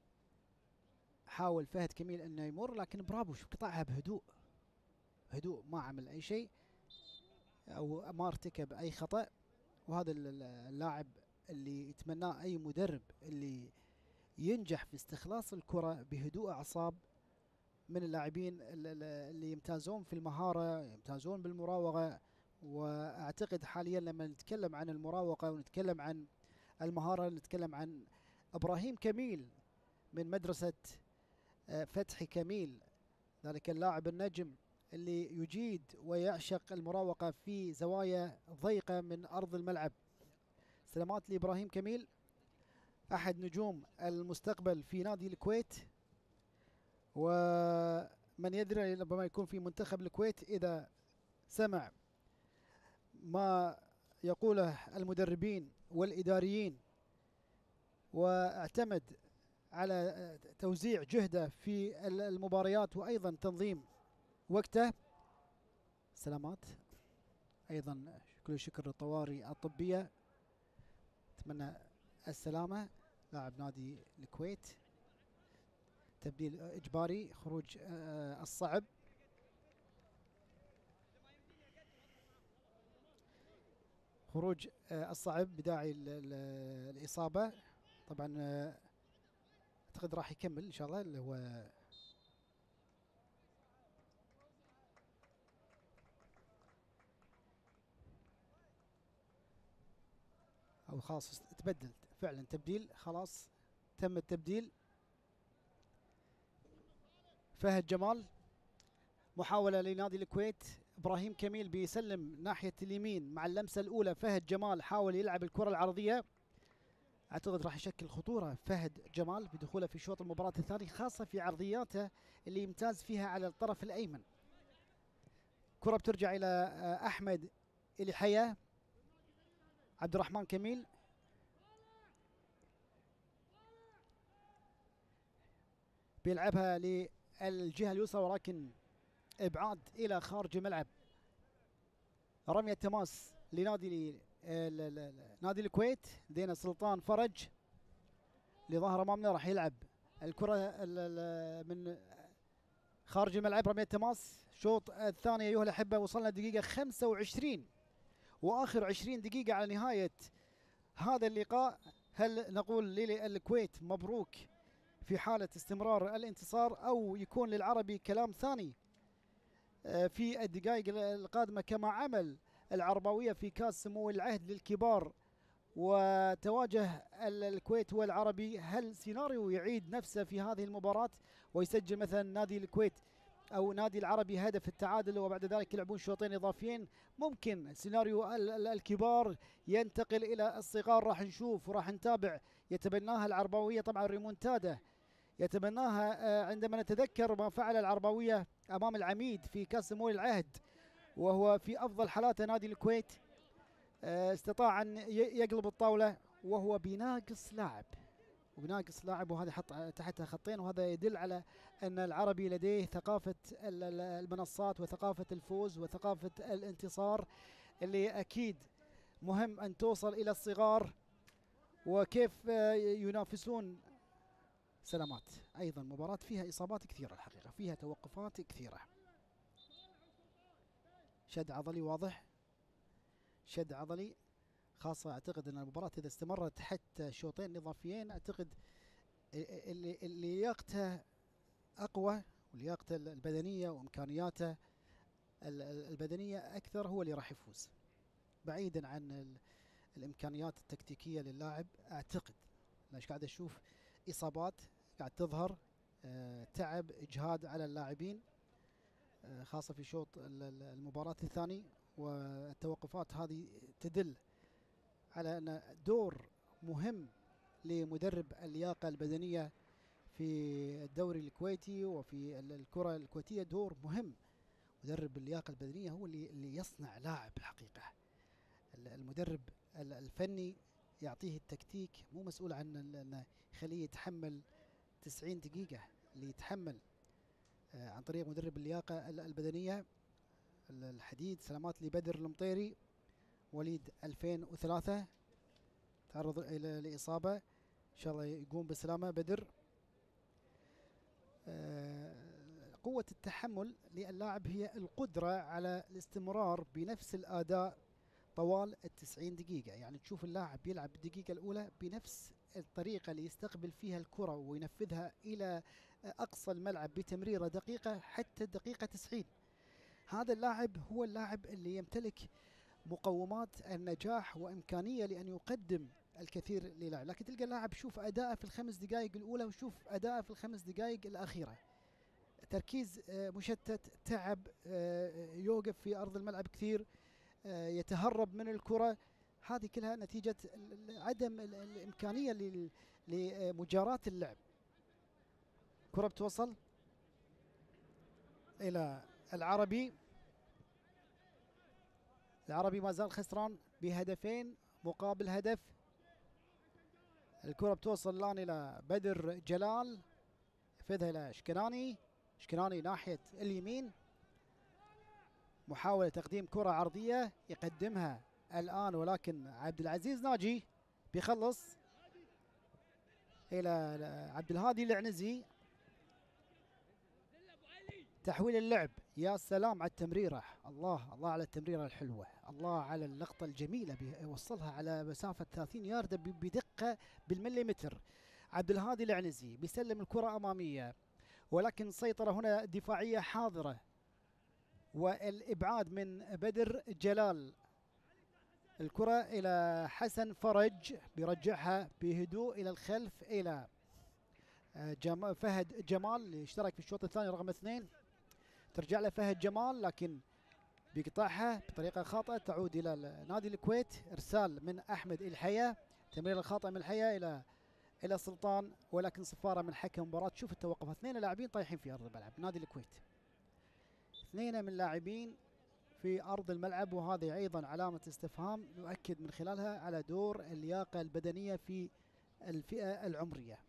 حاول فهد كميل أنه يمر، لكن برافو، شوف قطعها بهدوء هدوء، ما عمل أي شيء أو ما ارتكب أي خطأ. وهذا اللاعب اللي يتمناه أي مدرب، اللي ينجح في استخلاص الكرة بهدوء أعصاب من اللاعبين اللي يمتازون في المهارة، يمتازون بالمراوغة. وأعتقد حاليا لما نتكلم عن المراوغة ونتكلم عن المهارة نتكلم عن إبراهيم كميل من مدرسة فتحي كميل، ذلك اللاعب النجم اللي يجيد ويعشق المراوغة في زوايا ضيقة من أرض الملعب. سلامات لإبراهيم كميل، أحد نجوم المستقبل في نادي الكويت، ومن يدري ربما يكون في منتخب الكويت إذا سمع ما يقوله المدربين والإداريين واعتمد على توزيع جهده في المباريات وأيضا تنظيم وقته. سلامات أيضا، كل الشكر للطوارئ الطبية، أتمنى السلامة. لاعب نادي الكويت، تبديل إجباري، خروج الصعب. خروج الصعب بداعي الإصابة. طبعا أعتقد راح يكمل إن شاء الله اللي هو أو خلاص تبدل فعلا تبديل، خلاص تم التبديل. فهد جمال محاولة لنادي الكويت، إبراهيم كميل بيسلم ناحية اليمين مع اللمسة الأولى. فهد جمال حاول يلعب الكرة العرضية، أعتقد راح يشكل خطورة فهد جمال بدخوله في شوط المباراة الثاني، خاصة في عرضياته اللي يمتاز فيها على الطرف الأيمن. كرة بترجع إلى أحمد إلي حياة، عبد الرحمن كميل بيلعبها للجهة اليسرى ولكن إبعاد إلى خارج الملعب. رمية تماس لنادي نادي الكويت، دينا سلطان فرج اللي ظهر امامنا راح يلعب الكره من خارج الملعب. رمية تماس شوط الثاني ايها الاحبه، وصلنا دقيقه خمسة وعشرين واخر عشرين دقيقه على نهايه هذا اللقاء. هل نقول للكويت مبروك في حاله استمرار الانتصار، او يكون للعربي كلام ثاني في الدقائق القادمه كما عمل العرباويه في كاس سمو العهد للكبار وتواجه الكويت والعربي؟ هل سيناريو يعيد نفسه في هذه المباراة ويسجل مثلا نادي الكويت أو نادي العربي هدف التعادل وبعد ذلك يلعبون شوطين إضافيين؟ ممكن سيناريو الكبار ينتقل إلى الصغار، راح نشوف وراح نتابع. يتبناها العرباوية طبعا ريمونتادا، يتبناها عندما نتذكر ما فعل العرباوية أمام العميد في كأس سمو العهد وهو في أفضل حالاته نادي الكويت، استطاع أن يقلب الطاولة وهو بناقص لاعب وبناقص لاعب وهذا حط تحتها خطين، وهذا يدل على أن العربي لديه ثقافة المنصات وثقافة الفوز وثقافة الانتصار اللي أكيد مهم أن توصل إلى الصغار وكيف ينافسون. سلامات. أيضا مباراة فيها إصابات كثيرة الحقيقة، فيها توقفات كثيرة. شد عضلي واضح، شد عضلي، خاصة أعتقد أن المباراة إذا استمرت حتى شوطين إضافيين أعتقد اللي لياقته أقوى ولياقته البدنية وإمكانياته البدنية أكثر هو اللي راح يفوز، بعيدا عن الإمكانيات التكتيكية للاعب. أعتقد ليش قاعد أشوف إصابات قاعد تظهر، تعب إجهاد على اللاعبين خاصة في شوط المباراة الثاني، والتوقفات هذه تدل على أن دور مهم لمدرب اللياقة البدنية في الدوري الكويتي وفي الكرة الكويتية، دور مهم. مدرب اللياقة البدنية هو اللي, اللي يصنع لاعب الحقيقة. المدرب الفني يعطيه التكتيك، مو مسؤول عن أنه يخليه يتحمل تسعين دقيقة، اللي يتحمل عن طريق مدرب اللياقة البدنية. الحديد سلامات لبدر المطيري وليد ألفين وثلاثة، تعرض إلى الإصابة، إن شاء الله يقوم بسلامة بدر. قوة التحمل للاعب هي القدرة على الاستمرار بنفس الأداء طوال التسعين دقيقة، يعني تشوف اللاعب يلعب بالدقيقة الأولى بنفس الطريقة اللي يستقبل فيها الكرة وينفذها إلى أقصى الملعب بتمريرة دقيقة حتى الدقيقة تسعين. هذا اللاعب هو اللاعب اللي يمتلك مقومات النجاح وإمكانية لأن يقدم الكثير للاعب. لكن تلقى اللاعب شوف أداءه في الخمس دقائق الأولى وشوف أداءه في الخمس دقائق الأخيرة، تركيز مشتت، تعب، يوقف في أرض الملعب كثير، يتهرب من الكرة. هذه كلها نتيجة عدم الإمكانية لمجاراة اللعب. كرة بتوصل إلى العربي، العربي ما زال خسران بهدفين مقابل هدف. الكرة بتوصل الآن إلى بدر جلال، يفذها إلى شكناني، شكناني ناحية اليمين، محاولة تقديم كرة عرضية يقدمها الآن ولكن عبد العزيز ناجي بيخلص إلى عبد الهادي العنزي. تحويل اللعب، يا سلام على التمريرة، الله الله على التمريرة الحلوة، الله على اللقطة الجميلة، بيوصلها على مسافة ثلاثين ياردة بدقة بالمليمتر. عبد الهادي العنزي بيسلم الكرة أمامية، ولكن سيطرة هنا دفاعية حاضرة، والإبعاد من بدر جلال. الكرة إلى حسن فرج، بيرجعها بهدوء إلى الخلف إلى جم... فهد جمال اللي اشترك في الشوط الثاني رقم اثنين. ترجع له فهد جمال، لكن بيقطعها بطريقة خاطئة، تعود إلى نادي الكويت. إرسال من أحمد الحياة، تمرير الخاطئ من الحياة إلى إلى سلطان، ولكن صفارة من حكم المباراة. شوف التوقف، اثنين لاعبين طايحين في أرض الملعب نادي الكويت، اثنين من اللاعبين في أرض الملعب، وهذه أيضا علامة استفهام نؤكد من خلالها على دور اللياقة البدنية في الفئة العمرية.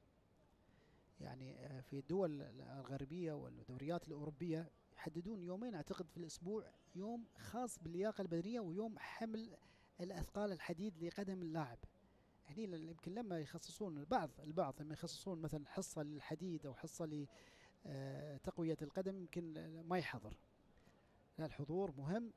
يعني في الدول الغربية والدوريات الأوروبية يحددون يومين أعتقد في الأسبوع، يوم خاص باللياقة البدنية ويوم حمل الأثقال الحديد لقدم اللاعب. يعني يمكن لما يخصصون البعض البعض لما يخصصون مثلا حصة للحديد أو حصة لتقوية القدم يمكن ما يحضر. لا، الحضور مهم،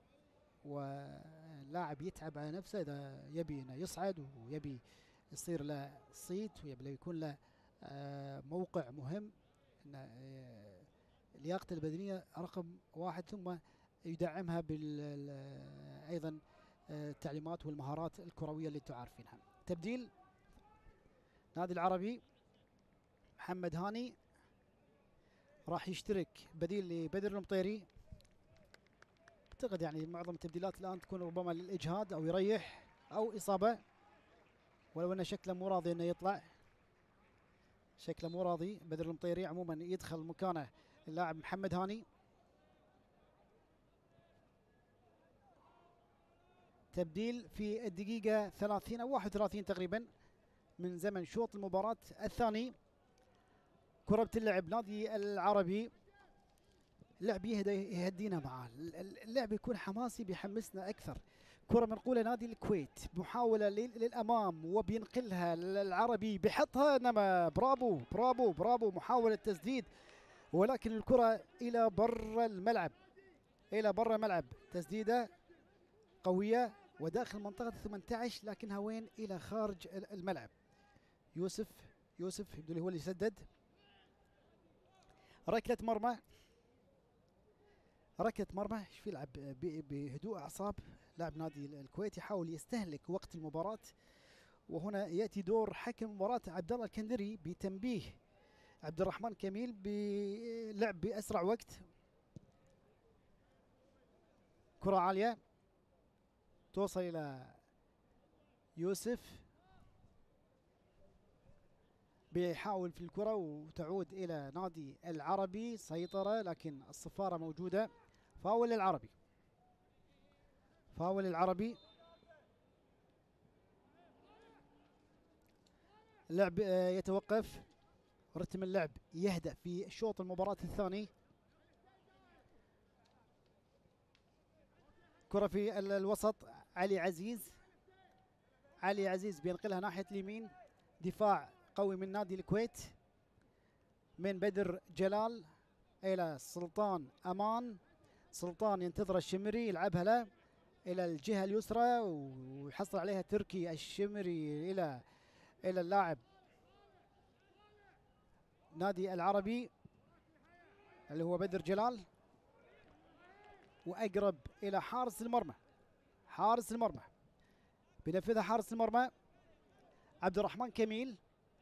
واللاعب يتعب على نفسه إذا يبي أنه يصعد ويبي يصير له صيت ويبي يكون له موقع مهم. أن لياقته البدنية رقم واحد، ثم يدعمها بال أيضا التعليمات والمهارات الكروية اللي تعرفينها. تبديل نادي العربي، محمد هاني راح يشترك بديل لبدر المطيري. اعتقد يعني معظم التبديلات الان تكون ربما للاجهاد او يريح او اصابه، ولو انه شكله مو راضي انه يطلع، شكله مو راضي بدر المطيري. عموما يدخل مكانه اللاعب محمد هاني. تبديل في الدقيقة ثلاثين أو واحد وثلاثين تقريبا من زمن شوط المباراة الثاني. كرة بتلعب نادي العربي، اللعب يهدى يهدينا معاه، اللعب يكون حماسي بيحمسنا أكثر. كرة منقولة نادي الكويت، محاولة للأمام وبينقلها العربي، بيحطها، إنما برافو برافو برافو، محاولة تسديد، ولكن الكرة إلى برا الملعب، إلى برا الملعب. تسديدة قوية وداخل منطقة ثمانية عشر، لكنها وين؟ إلى خارج الملعب. يوسف يوسف يبدو لي هو اللي يسدد. ركلة مرمى، ركلة مرمى. ايش في يلعب بهدوء اعصاب لاعب نادي الكويت، يحاول يستهلك وقت المباراة، وهنا ياتي دور حكم المباراة عبد الله الكندري بتنبيه عبد الرحمن كميل بلعب باسرع وقت. كرة عالية توصل الى يوسف، بيحاول في الكرة وتعود الى نادي العربي. سيطرة لكن الصفارة موجودة. فاول العربي، فاول العربي. اللعب يتوقف، رتم اللعب يهدأ في شوط المباراة الثاني. كرة في الوسط، علي عزيز، علي عزيز بينقلها ناحية اليمين. دفاع قوي من نادي الكويت، من بدر جلال إلى سلطان أمان. سلطان ينتظر الشمري، يلعبها له إلى الجهة اليسرى ويحصل عليها تركي الشمري إلى إلى اللاعب نادي العربي اللي هو بدر جلال، وأقرب إلى حارس المرمى، حارس المرمى بنفذها حارس المرمى عبد الرحمن كميل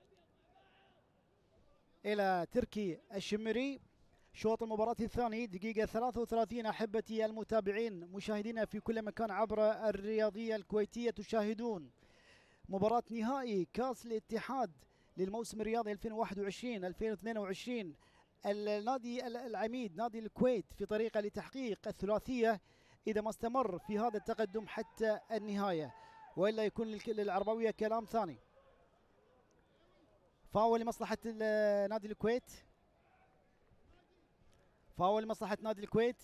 إلى تركي الشمري. شوط المباراة الثاني، دقيقة ثلاثة وثلاثين. أحبتي المتابعين مشاهدينا في كل مكان عبر الرياضية الكويتية، تشاهدون مباراة نهائي كأس الاتحاد للموسم الرياضي ألفين وواحد وعشرين ألفين واثنين وعشرين. النادي العميد نادي الكويت في طريقة لتحقيق الثلاثية إذا ما استمر في هذا التقدم حتى النهاية، وإلا يكون للعربوية كلام ثاني. فاول لمصلحة نادي الكويت، فاول لمصلحة نادي الكويت،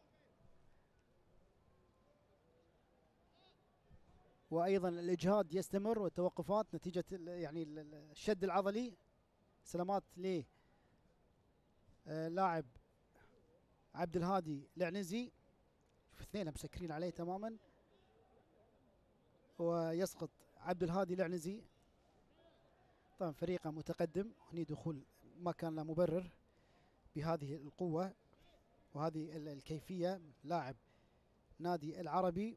وايضا الاجهاد يستمر والتوقفات نتيجة يعني الشد العضلي. سلامات ل لاعب عبد الهادي العنزي، شوف اثنين مسكرين عليه تماما، ويسقط عبد الهادي العنزي. طبعا فريقه متقدم، هني دخول ما كان له مبرر بهذه القوة وهذه الكيفية. لاعب نادي العربي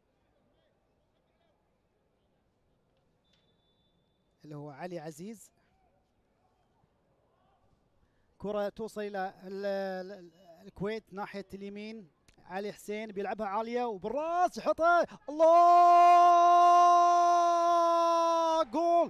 اللي هو علي عزيز. كرة توصل إلى الكويت ناحية اليمين، علي حسين بيلعبها عالية وبالراس يحطها، الله، جول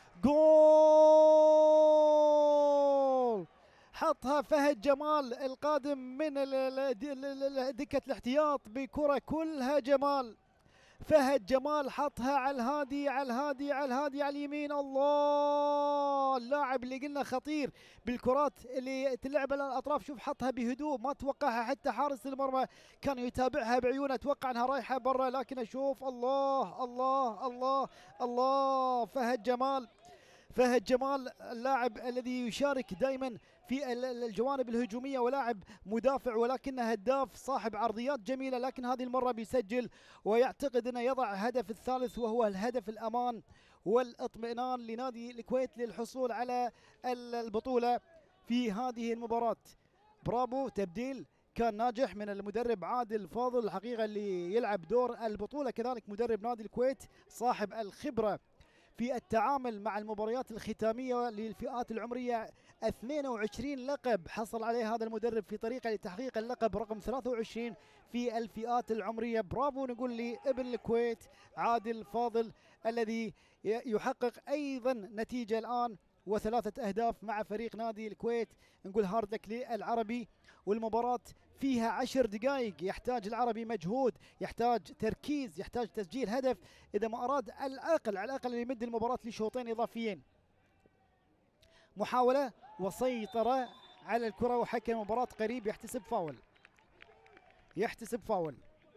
جول، حطها فهد جمال القادم من دكة الاحتياط بكرة كلها جمال. فهد جمال حطها على الهادي على الهادي على الهادي على اليمين. الله، اللاعب اللي قلنا خطير بالكرات اللي تلعب على الاطراف، شوف حطها بهدوء، ما توقعها حتى حارس المرمى كان يتابعها بعيونه، اتوقع انها رايحه برا، لكن اشوف الله الله الله الله، فهد جمال فهد جمال اللاعب الذي يشارك دائما في الجوانب الهجومية ولاعب مدافع، ولكنه هداف صاحب عرضيات جميلة، لكن هذه المرة بيسجل ويعتقد أنه يضع هدف الثالث، وهو الهدف الأمان والاطمئنان لنادي الكويت للحصول على البطولة في هذه المباراة. برافو، تبديل كان ناجح من المدرب عادل فاضل الحقيقة، اللي يلعب دور البطولة، كذلك مدرب نادي الكويت صاحب الخبرة في التعامل مع المباريات الختامية للفئات العمرية. اثنين وعشرين لقب حصل عليه هذا المدرب في طريقه لتحقيق اللقب رقم ثلاثة وعشرين في الفئات العمرية. برافو نقول لي ابن الكويت عادل فاضل، الذي يحقق ايضا نتيجة الان وثلاثة اهداف مع فريق نادي الكويت. نقول هارد لك للعربي، والمباراة فيها عشر دقائق، يحتاج العربي مجهود، يحتاج تركيز، يحتاج تسجيل هدف إذا ما أراد على الأقل على الأقل يمد المباراة لشوطين إضافيين. محاولة وسيطرة على الكرة، وحكم المباراة قريب يحتسب فاول، يحتسب فاول.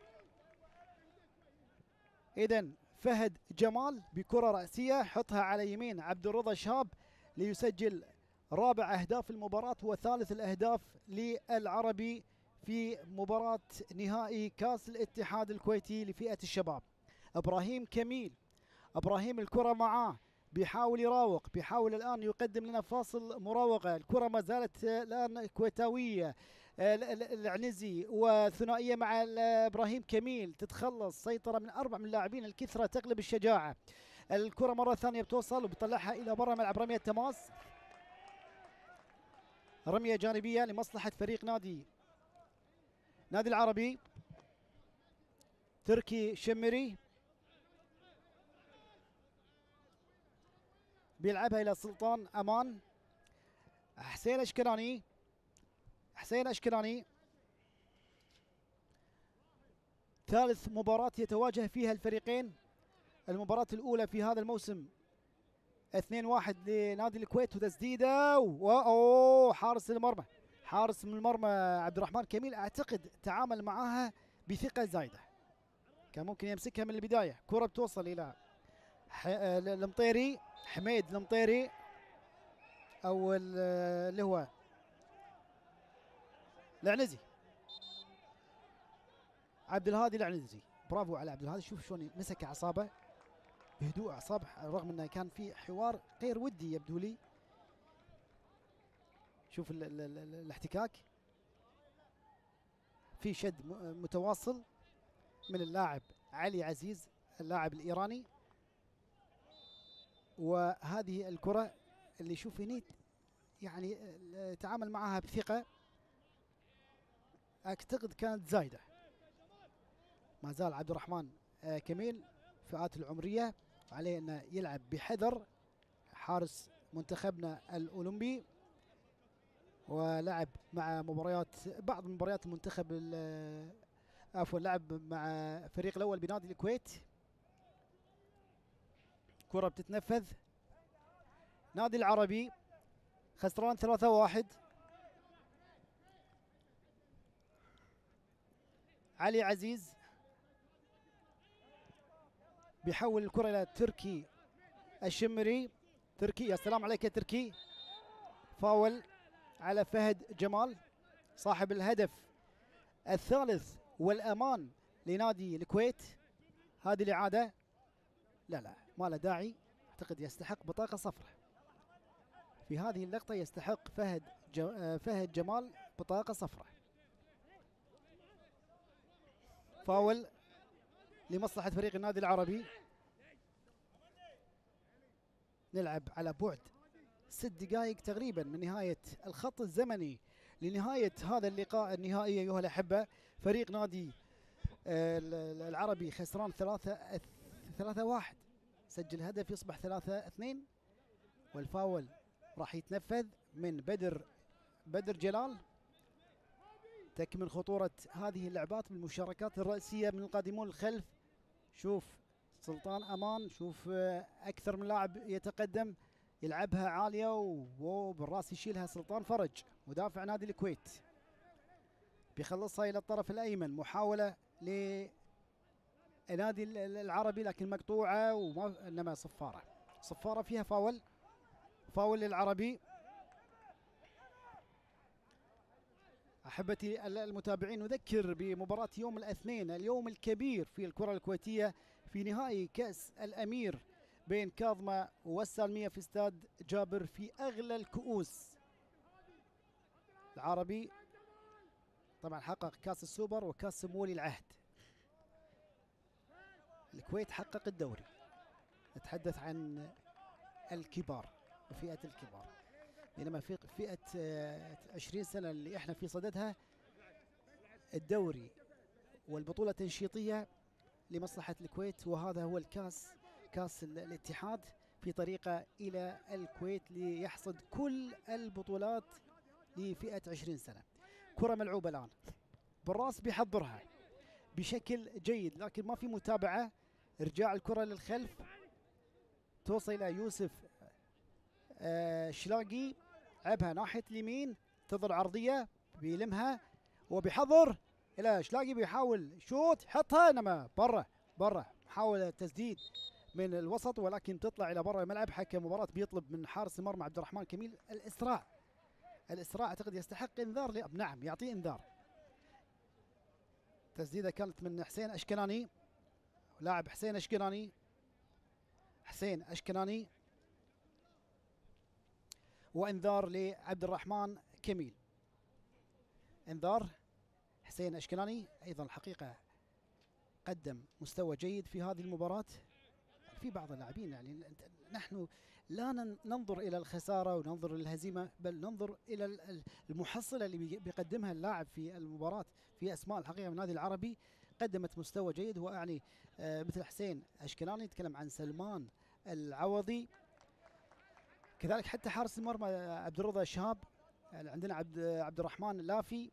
إذن فهد جمال بكرة رأسية حطها على يمين عبد الرضا شهاب ليسجل رابع أهداف المباراة وثالث الأهداف للعربي في مباراة نهائي كاس الاتحاد الكويتي لفئة الشباب. إبراهيم كميل، إبراهيم الكرة معاه، بيحاول يراوغ، بيحاول الآن يقدم لنا فاصل مراوغة، الكرة ما زالت الآن كويتاوية، العنزي وثنائية مع إبراهيم كميل، تتخلص سيطرة من أربع من اللاعبين، الكثرة تغلب الشجاعة. الكرة مرة ثانية بتوصل وبتطلعها إلى برا ملعب، رمية تماس، رمية جانبية لمصلحة فريق نادي نادي العربي. تركي شمري بيلعبها إلى سلطان أمان، حسين أشكراني، حسين أشكراني ثالث مباراة يتواجه فيها الفريقين. المباراة الأولى في هذا الموسم اثنين واحد لنادي الكويت، وتسديده واوه، حارس المرمى حارس من المرمى عبد الرحمن كميل اعتقد تعامل معها بثقة زايدة، كان ممكن يمسكها من البداية. كرة بتوصل الى المطيري، حميد المطيري او اللي هو العنزي، عبد الهادي العنزي. برافو على عبد الهادي، شوف شلون مسك اعصابه بهدوء اعصاب، رغم انه كان في حوار غير ودي يبدو لي. شوف ال ال ال ال الاحتكاك، في شد متواصل من اللاعب علي عزيز اللاعب الايراني. وهذه الكرة اللي شوف هني يعني تعامل معها بثقة، اعتقد كانت زايدة. ما زال عبد الرحمن كميل فئات العمرية عليه انه يلعب بحذر، حارس منتخبنا الاولمبي، ولعب مع مباريات بعض مباريات المنتخب، عفوا لعب مع فريق الاول بنادي الكويت. كرة بتتنفذ، نادي العربي خسران ثلاثة واحد. علي عزيز بيحول الكرة إلى تركي الشمري، تركي يا سلام عليك يا تركي. فاول على فهد جمال صاحب الهدف الثالث والأمان لنادي الكويت. هذه الإعادة لا لا ما له داعي، أعتقد يستحق بطاقة صفراء في هذه اللقطة، يستحق فهد فهد جمال بطاقة صفراء. فاول لمصلحة فريق النادي العربي. نلعب على بعد ست دقائق تقريبا من نهاية الخط الزمني لنهاية هذا اللقاء النهائي أيها الأحبة. فريق نادي العربي خسران ثلاثة ثلاثة واحد، سجل هدف يصبح ثلاثة اثنين، والفاول راح يتنفذ من بدر بدر جلال. تكمن خطورة هذه اللعبات بالمشاركات الرئيسية من القادمون الخلف. شوف سلطان أمان، شوف أكثر من لاعب يتقدم يلعبها عالية وبالراس يشيلها سلطان فرج مدافع نادي الكويت، بيخلصها إلى الطرف الأيمن. محاولة لنادي العربي لكن مقطوعة، وما إنما صفارة صفارة فيها فاول فاول للعربي. أحبتي المتابعين، نذكر بمباراة يوم الاثنين اليوم الكبير في الكرة الكويتية في نهائي كأس الأمير بين كاظمة والسالمية في استاد جابر في أغلى الكؤوس. العربي طبعا حقق كأس السوبر وكأس سمولي العهد، الكويت حقق الدوري. نتحدث عن الكبار وفئة الكبار، بينما في فئة عشرين سنة اللي احنا في صددها الدوري والبطولة التنشيطية لمصلحة الكويت، وهذا هو الكاس كاس الاتحاد في طريقة إلى الكويت ليحصد كل البطولات لفئة عشرين سنة. كرة ملعوبة الآن بالراس، بيحضرها بشكل جيد لكن ما في متابعة. ارجاع الكرة للخلف، توصل إلى يوسف آه شلاقي، لعبها ناحية اليمين، تظل عرضية بيلمها وبيحضر إلى شلاقي، بيحاول شوت حطها انما برا برا. محاولة تسديد من الوسط ولكن تطلع إلى برا الملعب. حكم مباراة بيطلب من حارس المرمى عبد الرحمن كميل الإسراع الإسراع أعتقد يستحق إنذار. نعم يعطيه إنذار. تسديدة كانت من حسين أشكناني، لاعب حسين أشكناني حسين أشكناني وإنذار لعبد الرحمن كميل. إنذار حسين أشكناني. أيضا الحقيقة قدم مستوى جيد في هذه المباراة. في بعض اللاعبين يعني نحن لا ننظر إلى الخسارة وننظر للهزيمة، بل ننظر إلى المحصلة اللي بيقدمها اللاعب في المباراة. في أسماء الحقيقة من النادي العربي قدمت مستوى جيد، وأعني مثل حسين أشكناني، نتكلم عن سلمان العوضي، كذلك حتى حارس المرمى عبد الرضا شهاب، عندنا عبد عبد الرحمن اللافي.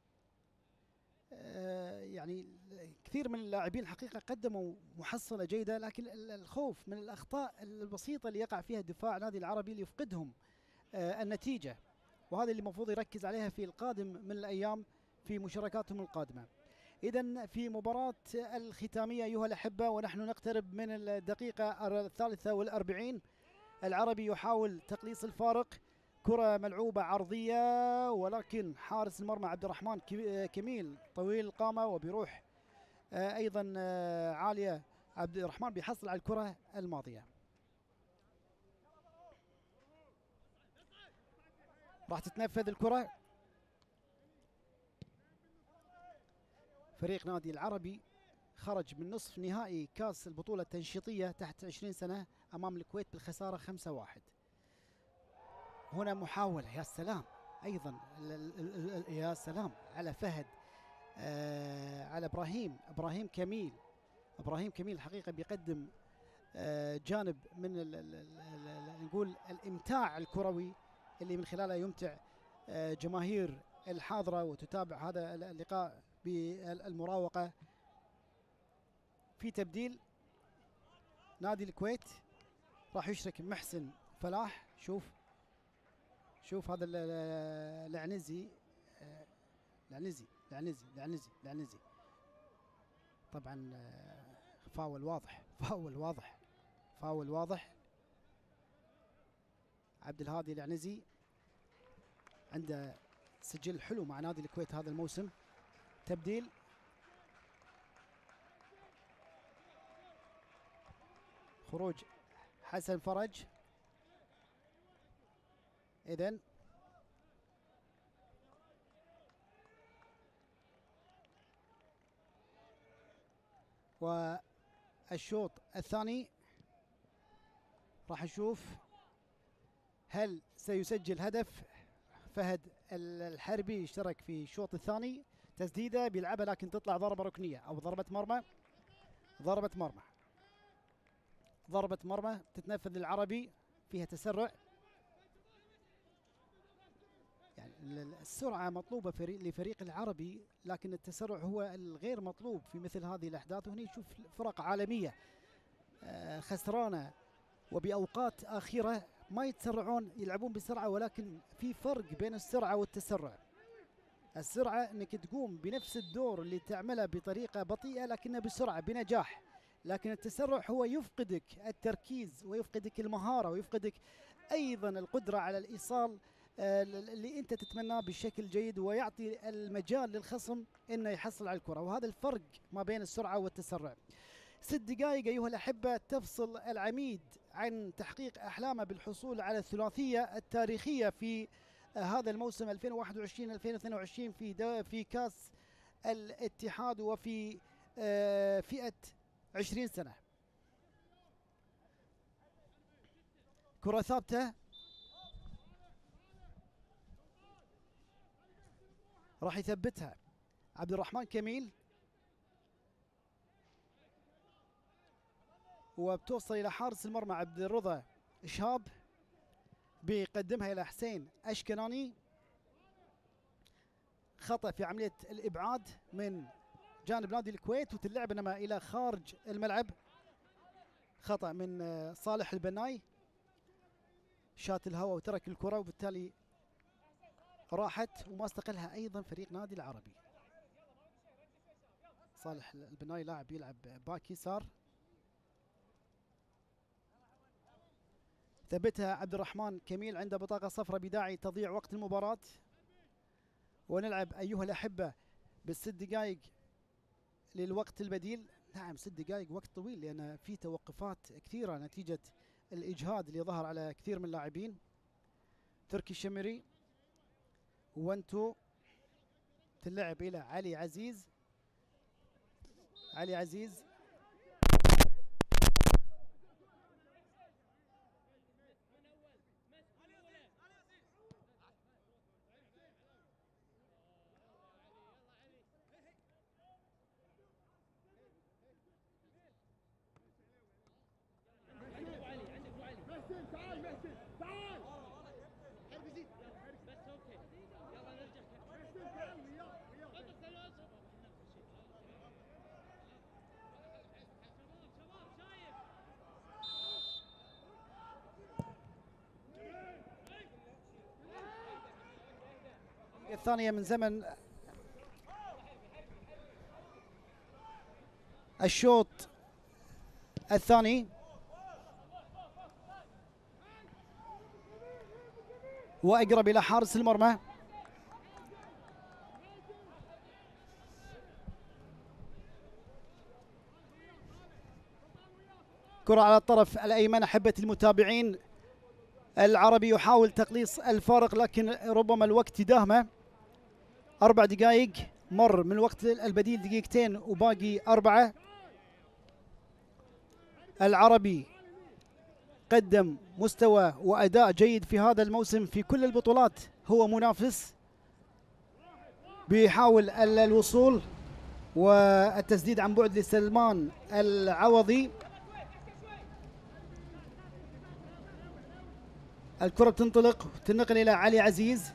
يعني كثير من اللاعبين الحقيقة قدموا محصلة جيدة، لكن الخوف من الأخطاء البسيطة اللي يقع فيها الدفاع النادي العربي ليفقدهم النتيجة، وهذا اللي المفروض يركز عليها في القادم من الأيام في مشاركاتهم القادمة. إذا في مباراة الختامية أيها الأحبة ونحن نقترب من الدقيقة الثالثة والأربعين، العربي يحاول تقليص الفارق. كرة ملعوبة عرضية ولكن حارس المرمى عبد الرحمن كميل طويل القامة وبيروح أيضا عالية عبد الرحمن بيحصل على الكرة الماضية. راح تتنفذ الكرة. فريق نادي العربي خرج من نصف نهائي كاس البطولة التنشيطية تحت عشرين سنة أمام الكويت بالخسارة خمسة واحد. هنا محاولة، يا سلام، أيضا يا سلام على فهد آه على إبراهيم إبراهيم كميل إبراهيم كميل الحقيقة بيقدم آه جانب من ال ال ال نقول الإمتاع الكروي اللي من خلاله يمتع آه جماهير الحاضرة وتتابع هذا اللقاء بالمراوغة. في تبديل نادي الكويت راح يشرك محسن فلاح. شوف شوف هذا العنزي العنزي العنزي العنزي العنزي طبعا فاول واضح فاول واضح فاول واضح. عبد الهادي العنزي عنده سجل حلو مع نادي الكويت هذا الموسم، تبديل. خروج حسن فرج. إذن والشوط الثاني راح نشوف هل سيسجل هدف. فهد الحربي اشترك في الشوط الثاني، تسديده بيلعبها لكن تطلع ضربه ركنيه او ضربه مرمى. ضربه مرمى ضربه مرمى تتنفذ للعربي، فيها تسرع. يعني السرعه مطلوبه فريق لفريق العربي، لكن التسرع هو الغير مطلوب في مثل هذه الاحداث. وهنا نشوف فرق عالميه خسرانه وباوقات اخيره ما يتسرعون، يلعبون بسرعه، ولكن في فرق بين السرعه والتسرع. السرعه انك تقوم بنفس الدور اللي تعمله بطريقه بطيئه لكنها بسرعه بنجاح، لكن التسرع هو يفقدك التركيز ويفقدك المهاره ويفقدك ايضا القدره على الايصال اللي انت تتمناه بشكل جيد، ويعطي المجال للخصم انه يحصل على الكره. وهذا الفرق ما بين السرعه والتسرع. ست دقائق ايها الاحبه تفصل العميد عن تحقيق احلامه بالحصول على الثلاثيه التاريخيه في هذا الموسم ألفين وواحد وعشرين ألفين واثنين وعشرين في في كاس الاتحاد وفي فئه عشرين سنه. كره ثابته راح يثبتها عبد الرحمن كميل، وبتوصل الى حارس المرمى عبد الرضا شهاب، بيقدمها الى حسين اشكناني. خطأ في عملية الابعاد من جانب نادي الكويت، وتلعب انما الى خارج الملعب. خطأ من صالح البناي، شات الهواء وترك الكرة، وبالتالي راحت وما استقلها ايضا فريق نادي العربي. صالح البناي لاعب يلعب باك يسار. ثبتها عبد الرحمن كميل، عنده بطاقة صفراء بداعي تضييع وقت المباراة. ونلعب أيها الأحبة بالست دقائق للوقت البديل. نعم ست دقائق وقت طويل، لأن في توقفات كثيرة نتيجة الإجهاد اللي ظهر على كثير من اللاعبين. تركي الشمري وانتو تلعب إلى علي عزيز. علي عزيز الثانية من زمن الشوط الثاني. وأقرب إلى حارس المرمى. كرة على الطرف الأيمن. أحبة المتابعين، العربي يحاول تقليص الفارق لكن ربما الوقت يداهمه. أربع دقائق مر من الوقت البديل، دقيقتين وباقي أربعة. العربي قدم مستوى وأداء جيد في هذا الموسم في كل البطولات، هو منافس بيحاول الوصول، والتسديد عن بعد لسلمان العوضي. الكرة بتنطلق وتنقل إلى علي عزيز.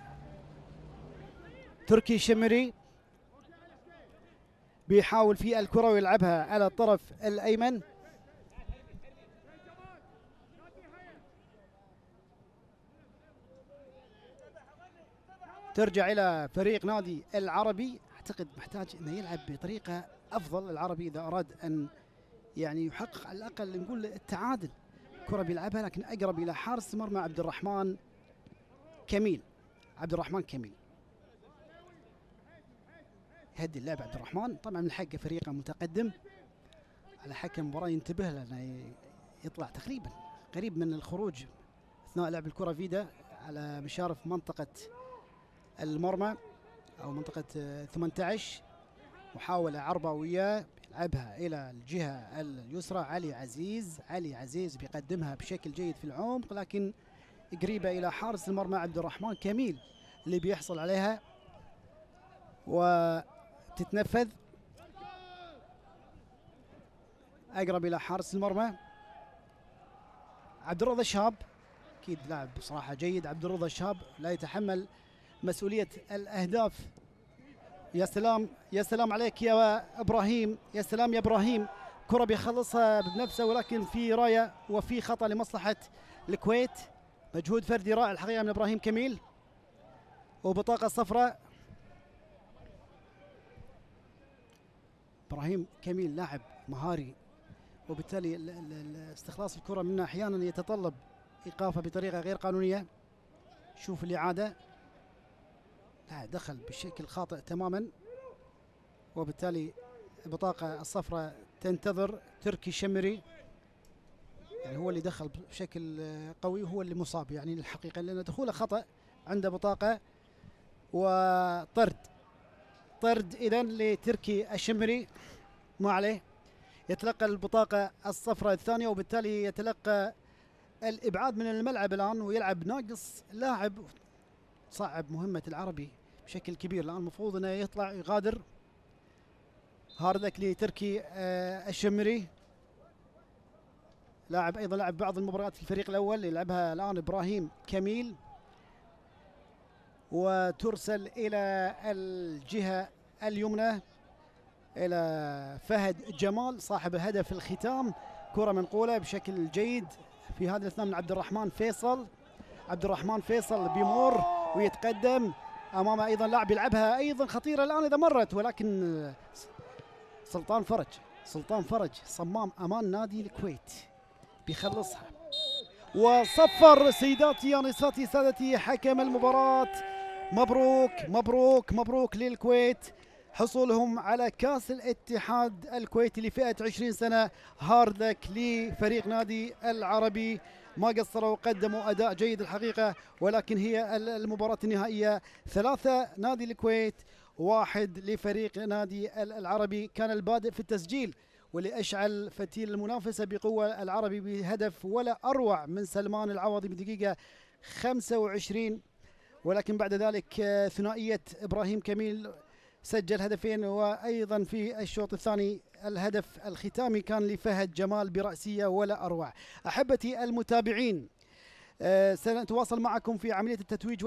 تركي شمري بيحاول في الكرة ويلعبها على الطرف الأيمن. ترجع إلى فريق نادي العربي. أعتقد محتاج أنه يلعب بطريقة أفضل العربي إذا أراد أن يعني يحقق على الأقل نقول التعادل. كرة بيلعبها لكن أقرب إلى حارس مرمى عبد الرحمن كميل. عبد الرحمن كميل يهدي اللعب عبد الرحمن. طبعا من حقه فريقه متقدم، على حكم المباراه ينتبه لانه يطلع تقريبا قريب من الخروج اثناء لعب الكره فيدا على مشارف منطقه المرمى او منطقه ثمانية عشر. محاوله عربويه يلعبها الى الجهه اليسرى. علي عزيز علي عزيز بيقدمها بشكل جيد في العمق، لكن قريبه الى حارس المرمى عبد الرحمن كميل اللي بيحصل عليها وتتنفذ اقرب الى حارس المرمى. عبد الرضا الشاب اكيد لاعب بصراحه جيد. عبد الرضا الشاب لا يتحمل مسؤوليه الاهداف. يا سلام يا سلام عليك يا ابراهيم، يا سلام يا ابراهيم. كره بيخلصها بنفسه ولكن في رايه وفي خطا لمصلحه الكويت. مجهود فردي رائع الحقيقه من ابراهيم كميل وبطاقه صفراء. ابراهيم كميل لاعب مهاري، وبالتالي استخلاص الكره منه احيانا يتطلب ايقافها بطريقه غير قانونيه. شوف الاعاده، لا دخل بشكل خاطئ تماما، وبالتالي البطاقه الصفراء تنتظر تركي شمري. يعني هو اللي دخل بشكل قوي وهو اللي مصاب يعني الحقيقه، لان دخوله خطا عنده بطاقه وطرد. طرد اذا لتركي الشمري، ما عليه، يتلقى البطاقه الصفراء الثانيه، وبالتالي يتلقى الابعاد من الملعب الان ويلعب ناقص لاعب. صعب مهمه العربي بشكل كبير الان، المفروض انه يطلع يغادر. هاردك لتركي آه الشمري، لاعب ايضا لعب بعض المباريات في الفريق الاول، يلعبها الان ابراهيم كميل، وترسل الى الجهه اليمنى الى فهد جمال صاحب هدف الختام. كره منقوله بشكل جيد في هذه الاثناء من عبد الرحمن فيصل. عبد الرحمن فيصل بيمر ويتقدم، امامه ايضا لاعب يلعبها ايضا خطيره الان اذا مرت، ولكن سلطان فرج سلطان فرج صمام امان نادي الكويت بيخلصها. وصفر سيداتي انساتي سادتي حكم المباراه. مبروك مبروك مبروك للكويت حصولهم على كاس الاتحاد الكويتي لفئه عشرين سنه. هاردك لفريق نادي العربي، ما قصروا وقدموا اداء جيد الحقيقه، ولكن هي المباراه النهائيه ثلاثه نادي الكويت واحد لفريق نادي العربي. كان البادئ في التسجيل واللي اشعل فتيل المنافسه بقوه العربي بهدف ولا اروع من سلمان العوضي بدقيقه خمسة وعشرين، ولكن بعد ذلك ثنائيه ابراهيم كميل سجل هدفين، وايضا في الشوط الثاني الهدف الختامي كان لفهد جمال برأسية ولا اروع. احبتي المتابعين، أه سنتواصل معكم في عملية التتويج و...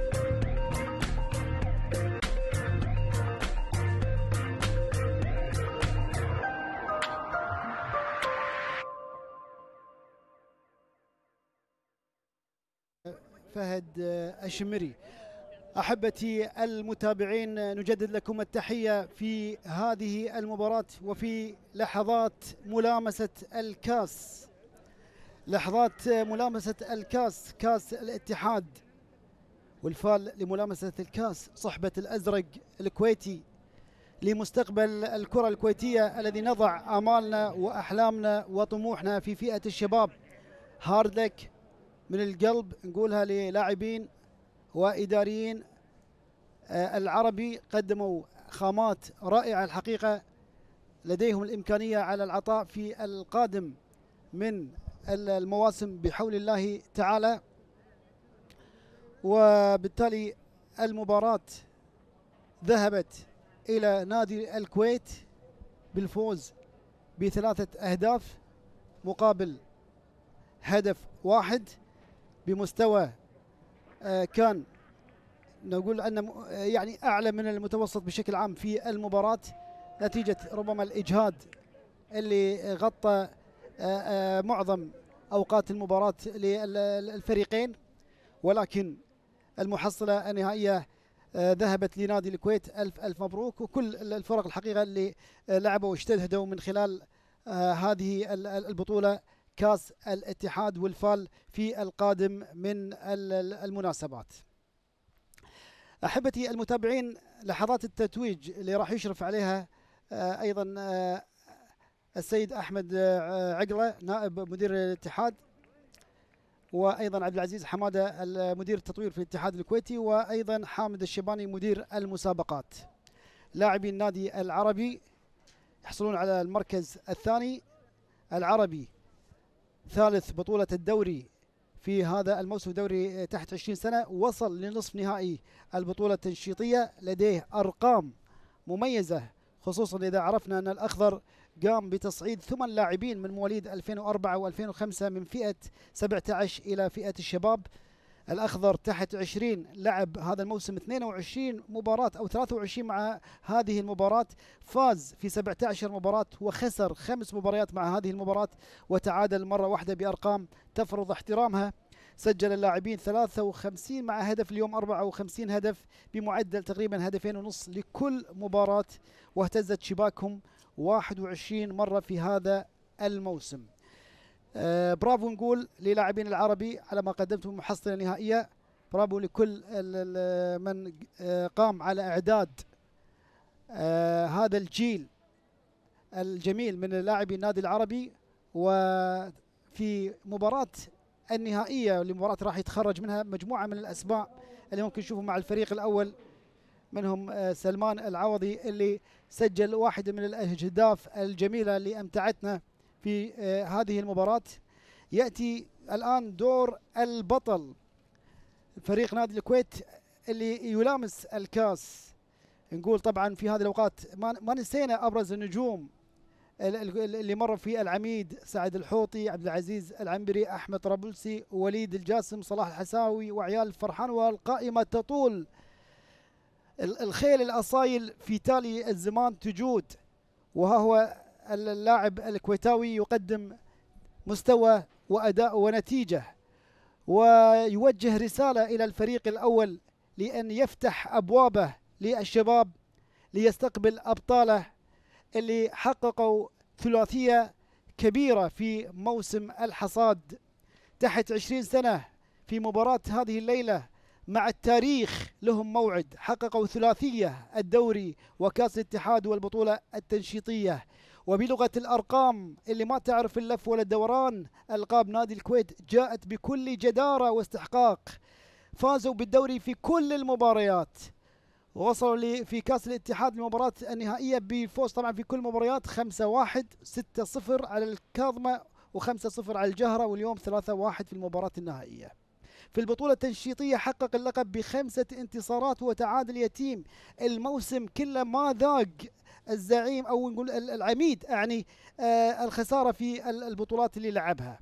فهد الشمري. أحبتي المتابعين، نجدد لكم التحية في هذه المباراة وفي لحظات ملامسة الكاس، لحظات ملامسة الكاس، كاس الاتحاد والفال لملامسة الكاس، صحبة الأزرق الكويتي لمستقبل الكرة الكويتية الذي نضع آمالنا وأحلامنا وطموحنا في فئة الشباب. هاردلك من القلب نقولها للاعبين وإداريين العربي، قدموا خامات رائعة الحقيقة، لديهم الإمكانية على العطاء في القادم من المواسم بحول الله تعالى. وبالتالي المباراة ذهبت إلى نادي الكويت بالفوز بثلاثة أهداف مقابل هدف واحد، بمستوى كان نقول أن يعني أعلى من المتوسط بشكل عام في المباراة، نتيجة ربما الإجهاد اللي غطى معظم أوقات المباراة للفريقين، ولكن المحصلة النهائية ذهبت لنادي الكويت. ألف ألف مبروك، وكل الفرق الحقيقة اللي لعبوا واجتهدوا من خلال هذه البطولة كاس الاتحاد والفال في القادم من المناسبات. احبتي المتابعين، لحظات التتويج اللي راح يشرف عليها آه ايضا آه السيد احمد آه عقله نائب مدير الاتحاد، وايضا عبد العزيز حماده مدير التطوير في الاتحاد الكويتي، وايضا حامد الشيباني مدير المسابقات. لاعبي النادي العربي يحصلون على المركز الثاني، العربي ثالث بطولة الدوري في هذا الموسم، دوري تحت عشرين سنة، وصل لنصف نهائي البطولة التنشيطية، لديه أرقام مميزة، خصوصا إذا عرفنا أن الأخضر قام بتصعيد ثمان لاعبين من مواليد ألفين وأربعة وألفين وخمسة من فئة سبعة عشر إلى فئة الشباب. الأخضر تحت عشرين لعب هذا الموسم اثنين وعشرين مباراة أو ثلاثة وعشرين مع هذه المباراة، فاز في سبعة عشر مباراة وخسر خمس مباريات مع هذه المباراة، وتعادل مرة واحدة بأرقام تفرض احترامها. سجل اللاعبين ثلاثة وخمسين مع هدف، اليوم أربعة وخمسين هدف بمعدل تقريبا هدفين ونص لكل مباراة، واهتزت شباكهم واحد وعشرين مرة في هذا الموسم. آه برافو نقول للاعبين العربي على ما قدمتم محصلة نهائية، برافو لكل من آه قام على إعداد آه هذا الجيل الجميل من لاعبي النادي العربي. وفي مباراة النهائية لمباراة راح يتخرج منها مجموعة من الأسماء اللي ممكن نشوفهم مع الفريق الأول، منهم آه سلمان العوضي اللي سجل واحدة من الأهداف الجميلة اللي أمتعتنا في آه هذه المباراة. يأتي الآن دور البطل، فريق نادي الكويت اللي يلامس الكاس. نقول طبعا في هذه الأوقات ما, ما نسينا أبرز النجوم اللي مروا في العميد، سعد الحوطي، عبد العزيز العنبري، أحمد طرابلسي، وليد الجاسم، صلاح الحساوي، وعيال فرحان، والقائمة تطول. الخيل الأصايل في تالي الزمان تجود، وها هو اللاعب الكويتاوي يقدم مستوى وأداء ونتيجة، ويوجه رسالة إلى الفريق الأول لأن يفتح أبوابه للشباب ليستقبل أبطاله اللي حققوا ثلاثية كبيرة في موسم الحصاد تحت عشرين سنة. في مباراة هذه الليلة مع التاريخ لهم موعد، حققوا ثلاثية الدوري وكاس الاتحاد والبطولة التنشيطية. وبلغة الأرقام اللي ما تعرف اللف ولا الدوران، ألقاب نادي الكويت جاءت بكل جدارة واستحقاق، فازوا بالدوري في كل المباريات، ووصلوا في كاس الاتحاد المباراة النهائية بفوز طبعا في كل المباريات خمسة واحد، ستة صفر على الكاظمة وخمسة صفر على الجهرة، واليوم ثلاثة واحد في المباراة النهائية. في البطولة التنشيطية حقق اللقب بخمسة انتصارات وتعادل يتيم. الموسم كله ما ذاق الزعيم أو نقول العميد يعني آه الخسارة في البطولات اللي لعبها.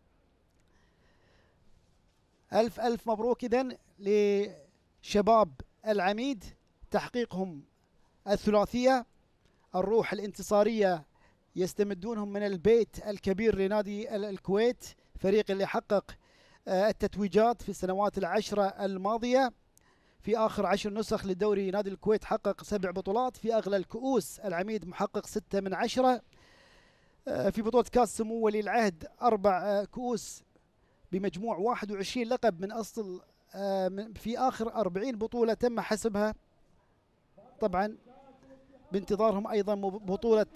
ألف ألف مبروك إذن لشباب العميد تحقيقهم الثلاثية. الروح الانتصارية يستمدونهم من البيت الكبير لنادي الكويت، فريق اللي حقق التتويجات في السنوات العشرة الماضية. في آخر عشر نسخ للدوري نادي الكويت حقق سبع بطولات، في أغلى الكؤوس العميد محقق ستة من عشرة، في بطولة كاس سمو ولي العهد أربع كؤوس بمجموع واحد وعشرين لقب من أصل في آخر أربعين بطولة تم حسبها، طبعا بانتظارهم أيضا بطولة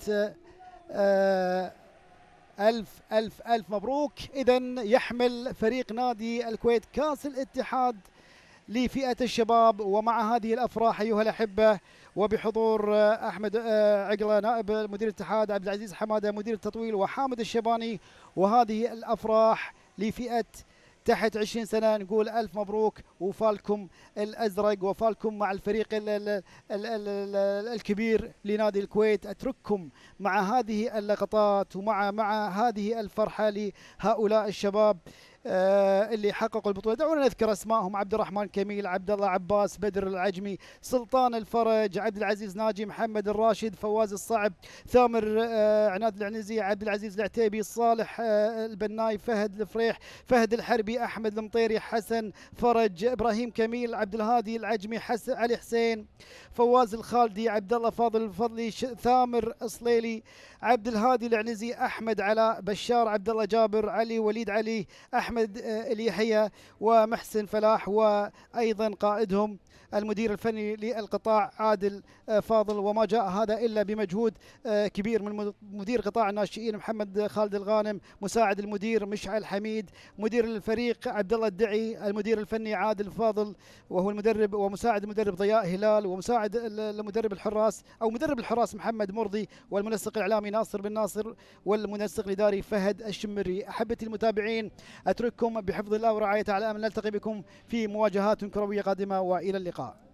ألف ألف ألف مبروك. إذن يحمل فريق نادي الكويت كاس الاتحاد لفئة الشباب. ومع هذه الأفراح أيها الأحبة وبحضور أحمد عقله نائب مدير الاتحاد، عبد العزيز حماده مدير التطوير، وحامد الشيباني، وهذه الأفراح لفئة تحت عشرين سنة، نقول ألف مبروك وفالكم الأزرق وفالكم مع الفريق ال ال ال ال الكبير لنادي الكويت. أترككم مع هذه اللقطات ومع مع هذه الفرحة لهؤلاء الشباب آه اللي حققوا البطولة. دعونا نذكر أسمائهم: عبد الرحمن كميل، عبد الله عباس، بدر العجمي، سلطان الفرج، عبد العزيز ناجي، محمد الراشد، فواز الصعب، ثامر آه عناد العنزي، عبد العزيز العتيبي، صالح آه البناي، فهد الفريح، فهد الحربي، أحمد المطيري، حسن فرج، إبراهيم كميل، عبد الهادي العجمي، حسن علي حسين، فواز الخالدي، عبد الله فاضل الفضلي، ثامر الصليلي، عبد الهادي العنزي، أحمد علاء، بشار عبد الله جابر، علي وليد علي، أحمد أحمد اليحيى ومحسن فلاح، وأيضا قائدهم المدير الفني للقطاع عادل فاضل. وما جاء هذا إلا بمجهود كبير من مدير قطاع الناشئين محمد خالد الغانم، مساعد المدير مشعل حميد، مدير الفريق عبد الله الدعي، المدير الفني عادل فاضل وهو المدرب ومساعد المدرب ضياء هلال، ومساعد المدرب الحراس أو مدرب الحراس محمد مرضي، والمنسق الإعلامي ناصر بن ناصر، والمنسق الإداري فهد الشمري. أحبتي المتابعين، أترككم بحفظ الله ورعايته، على أمل نلتقي بكم في مواجهات كروية قادمة، وإلى اللقاء.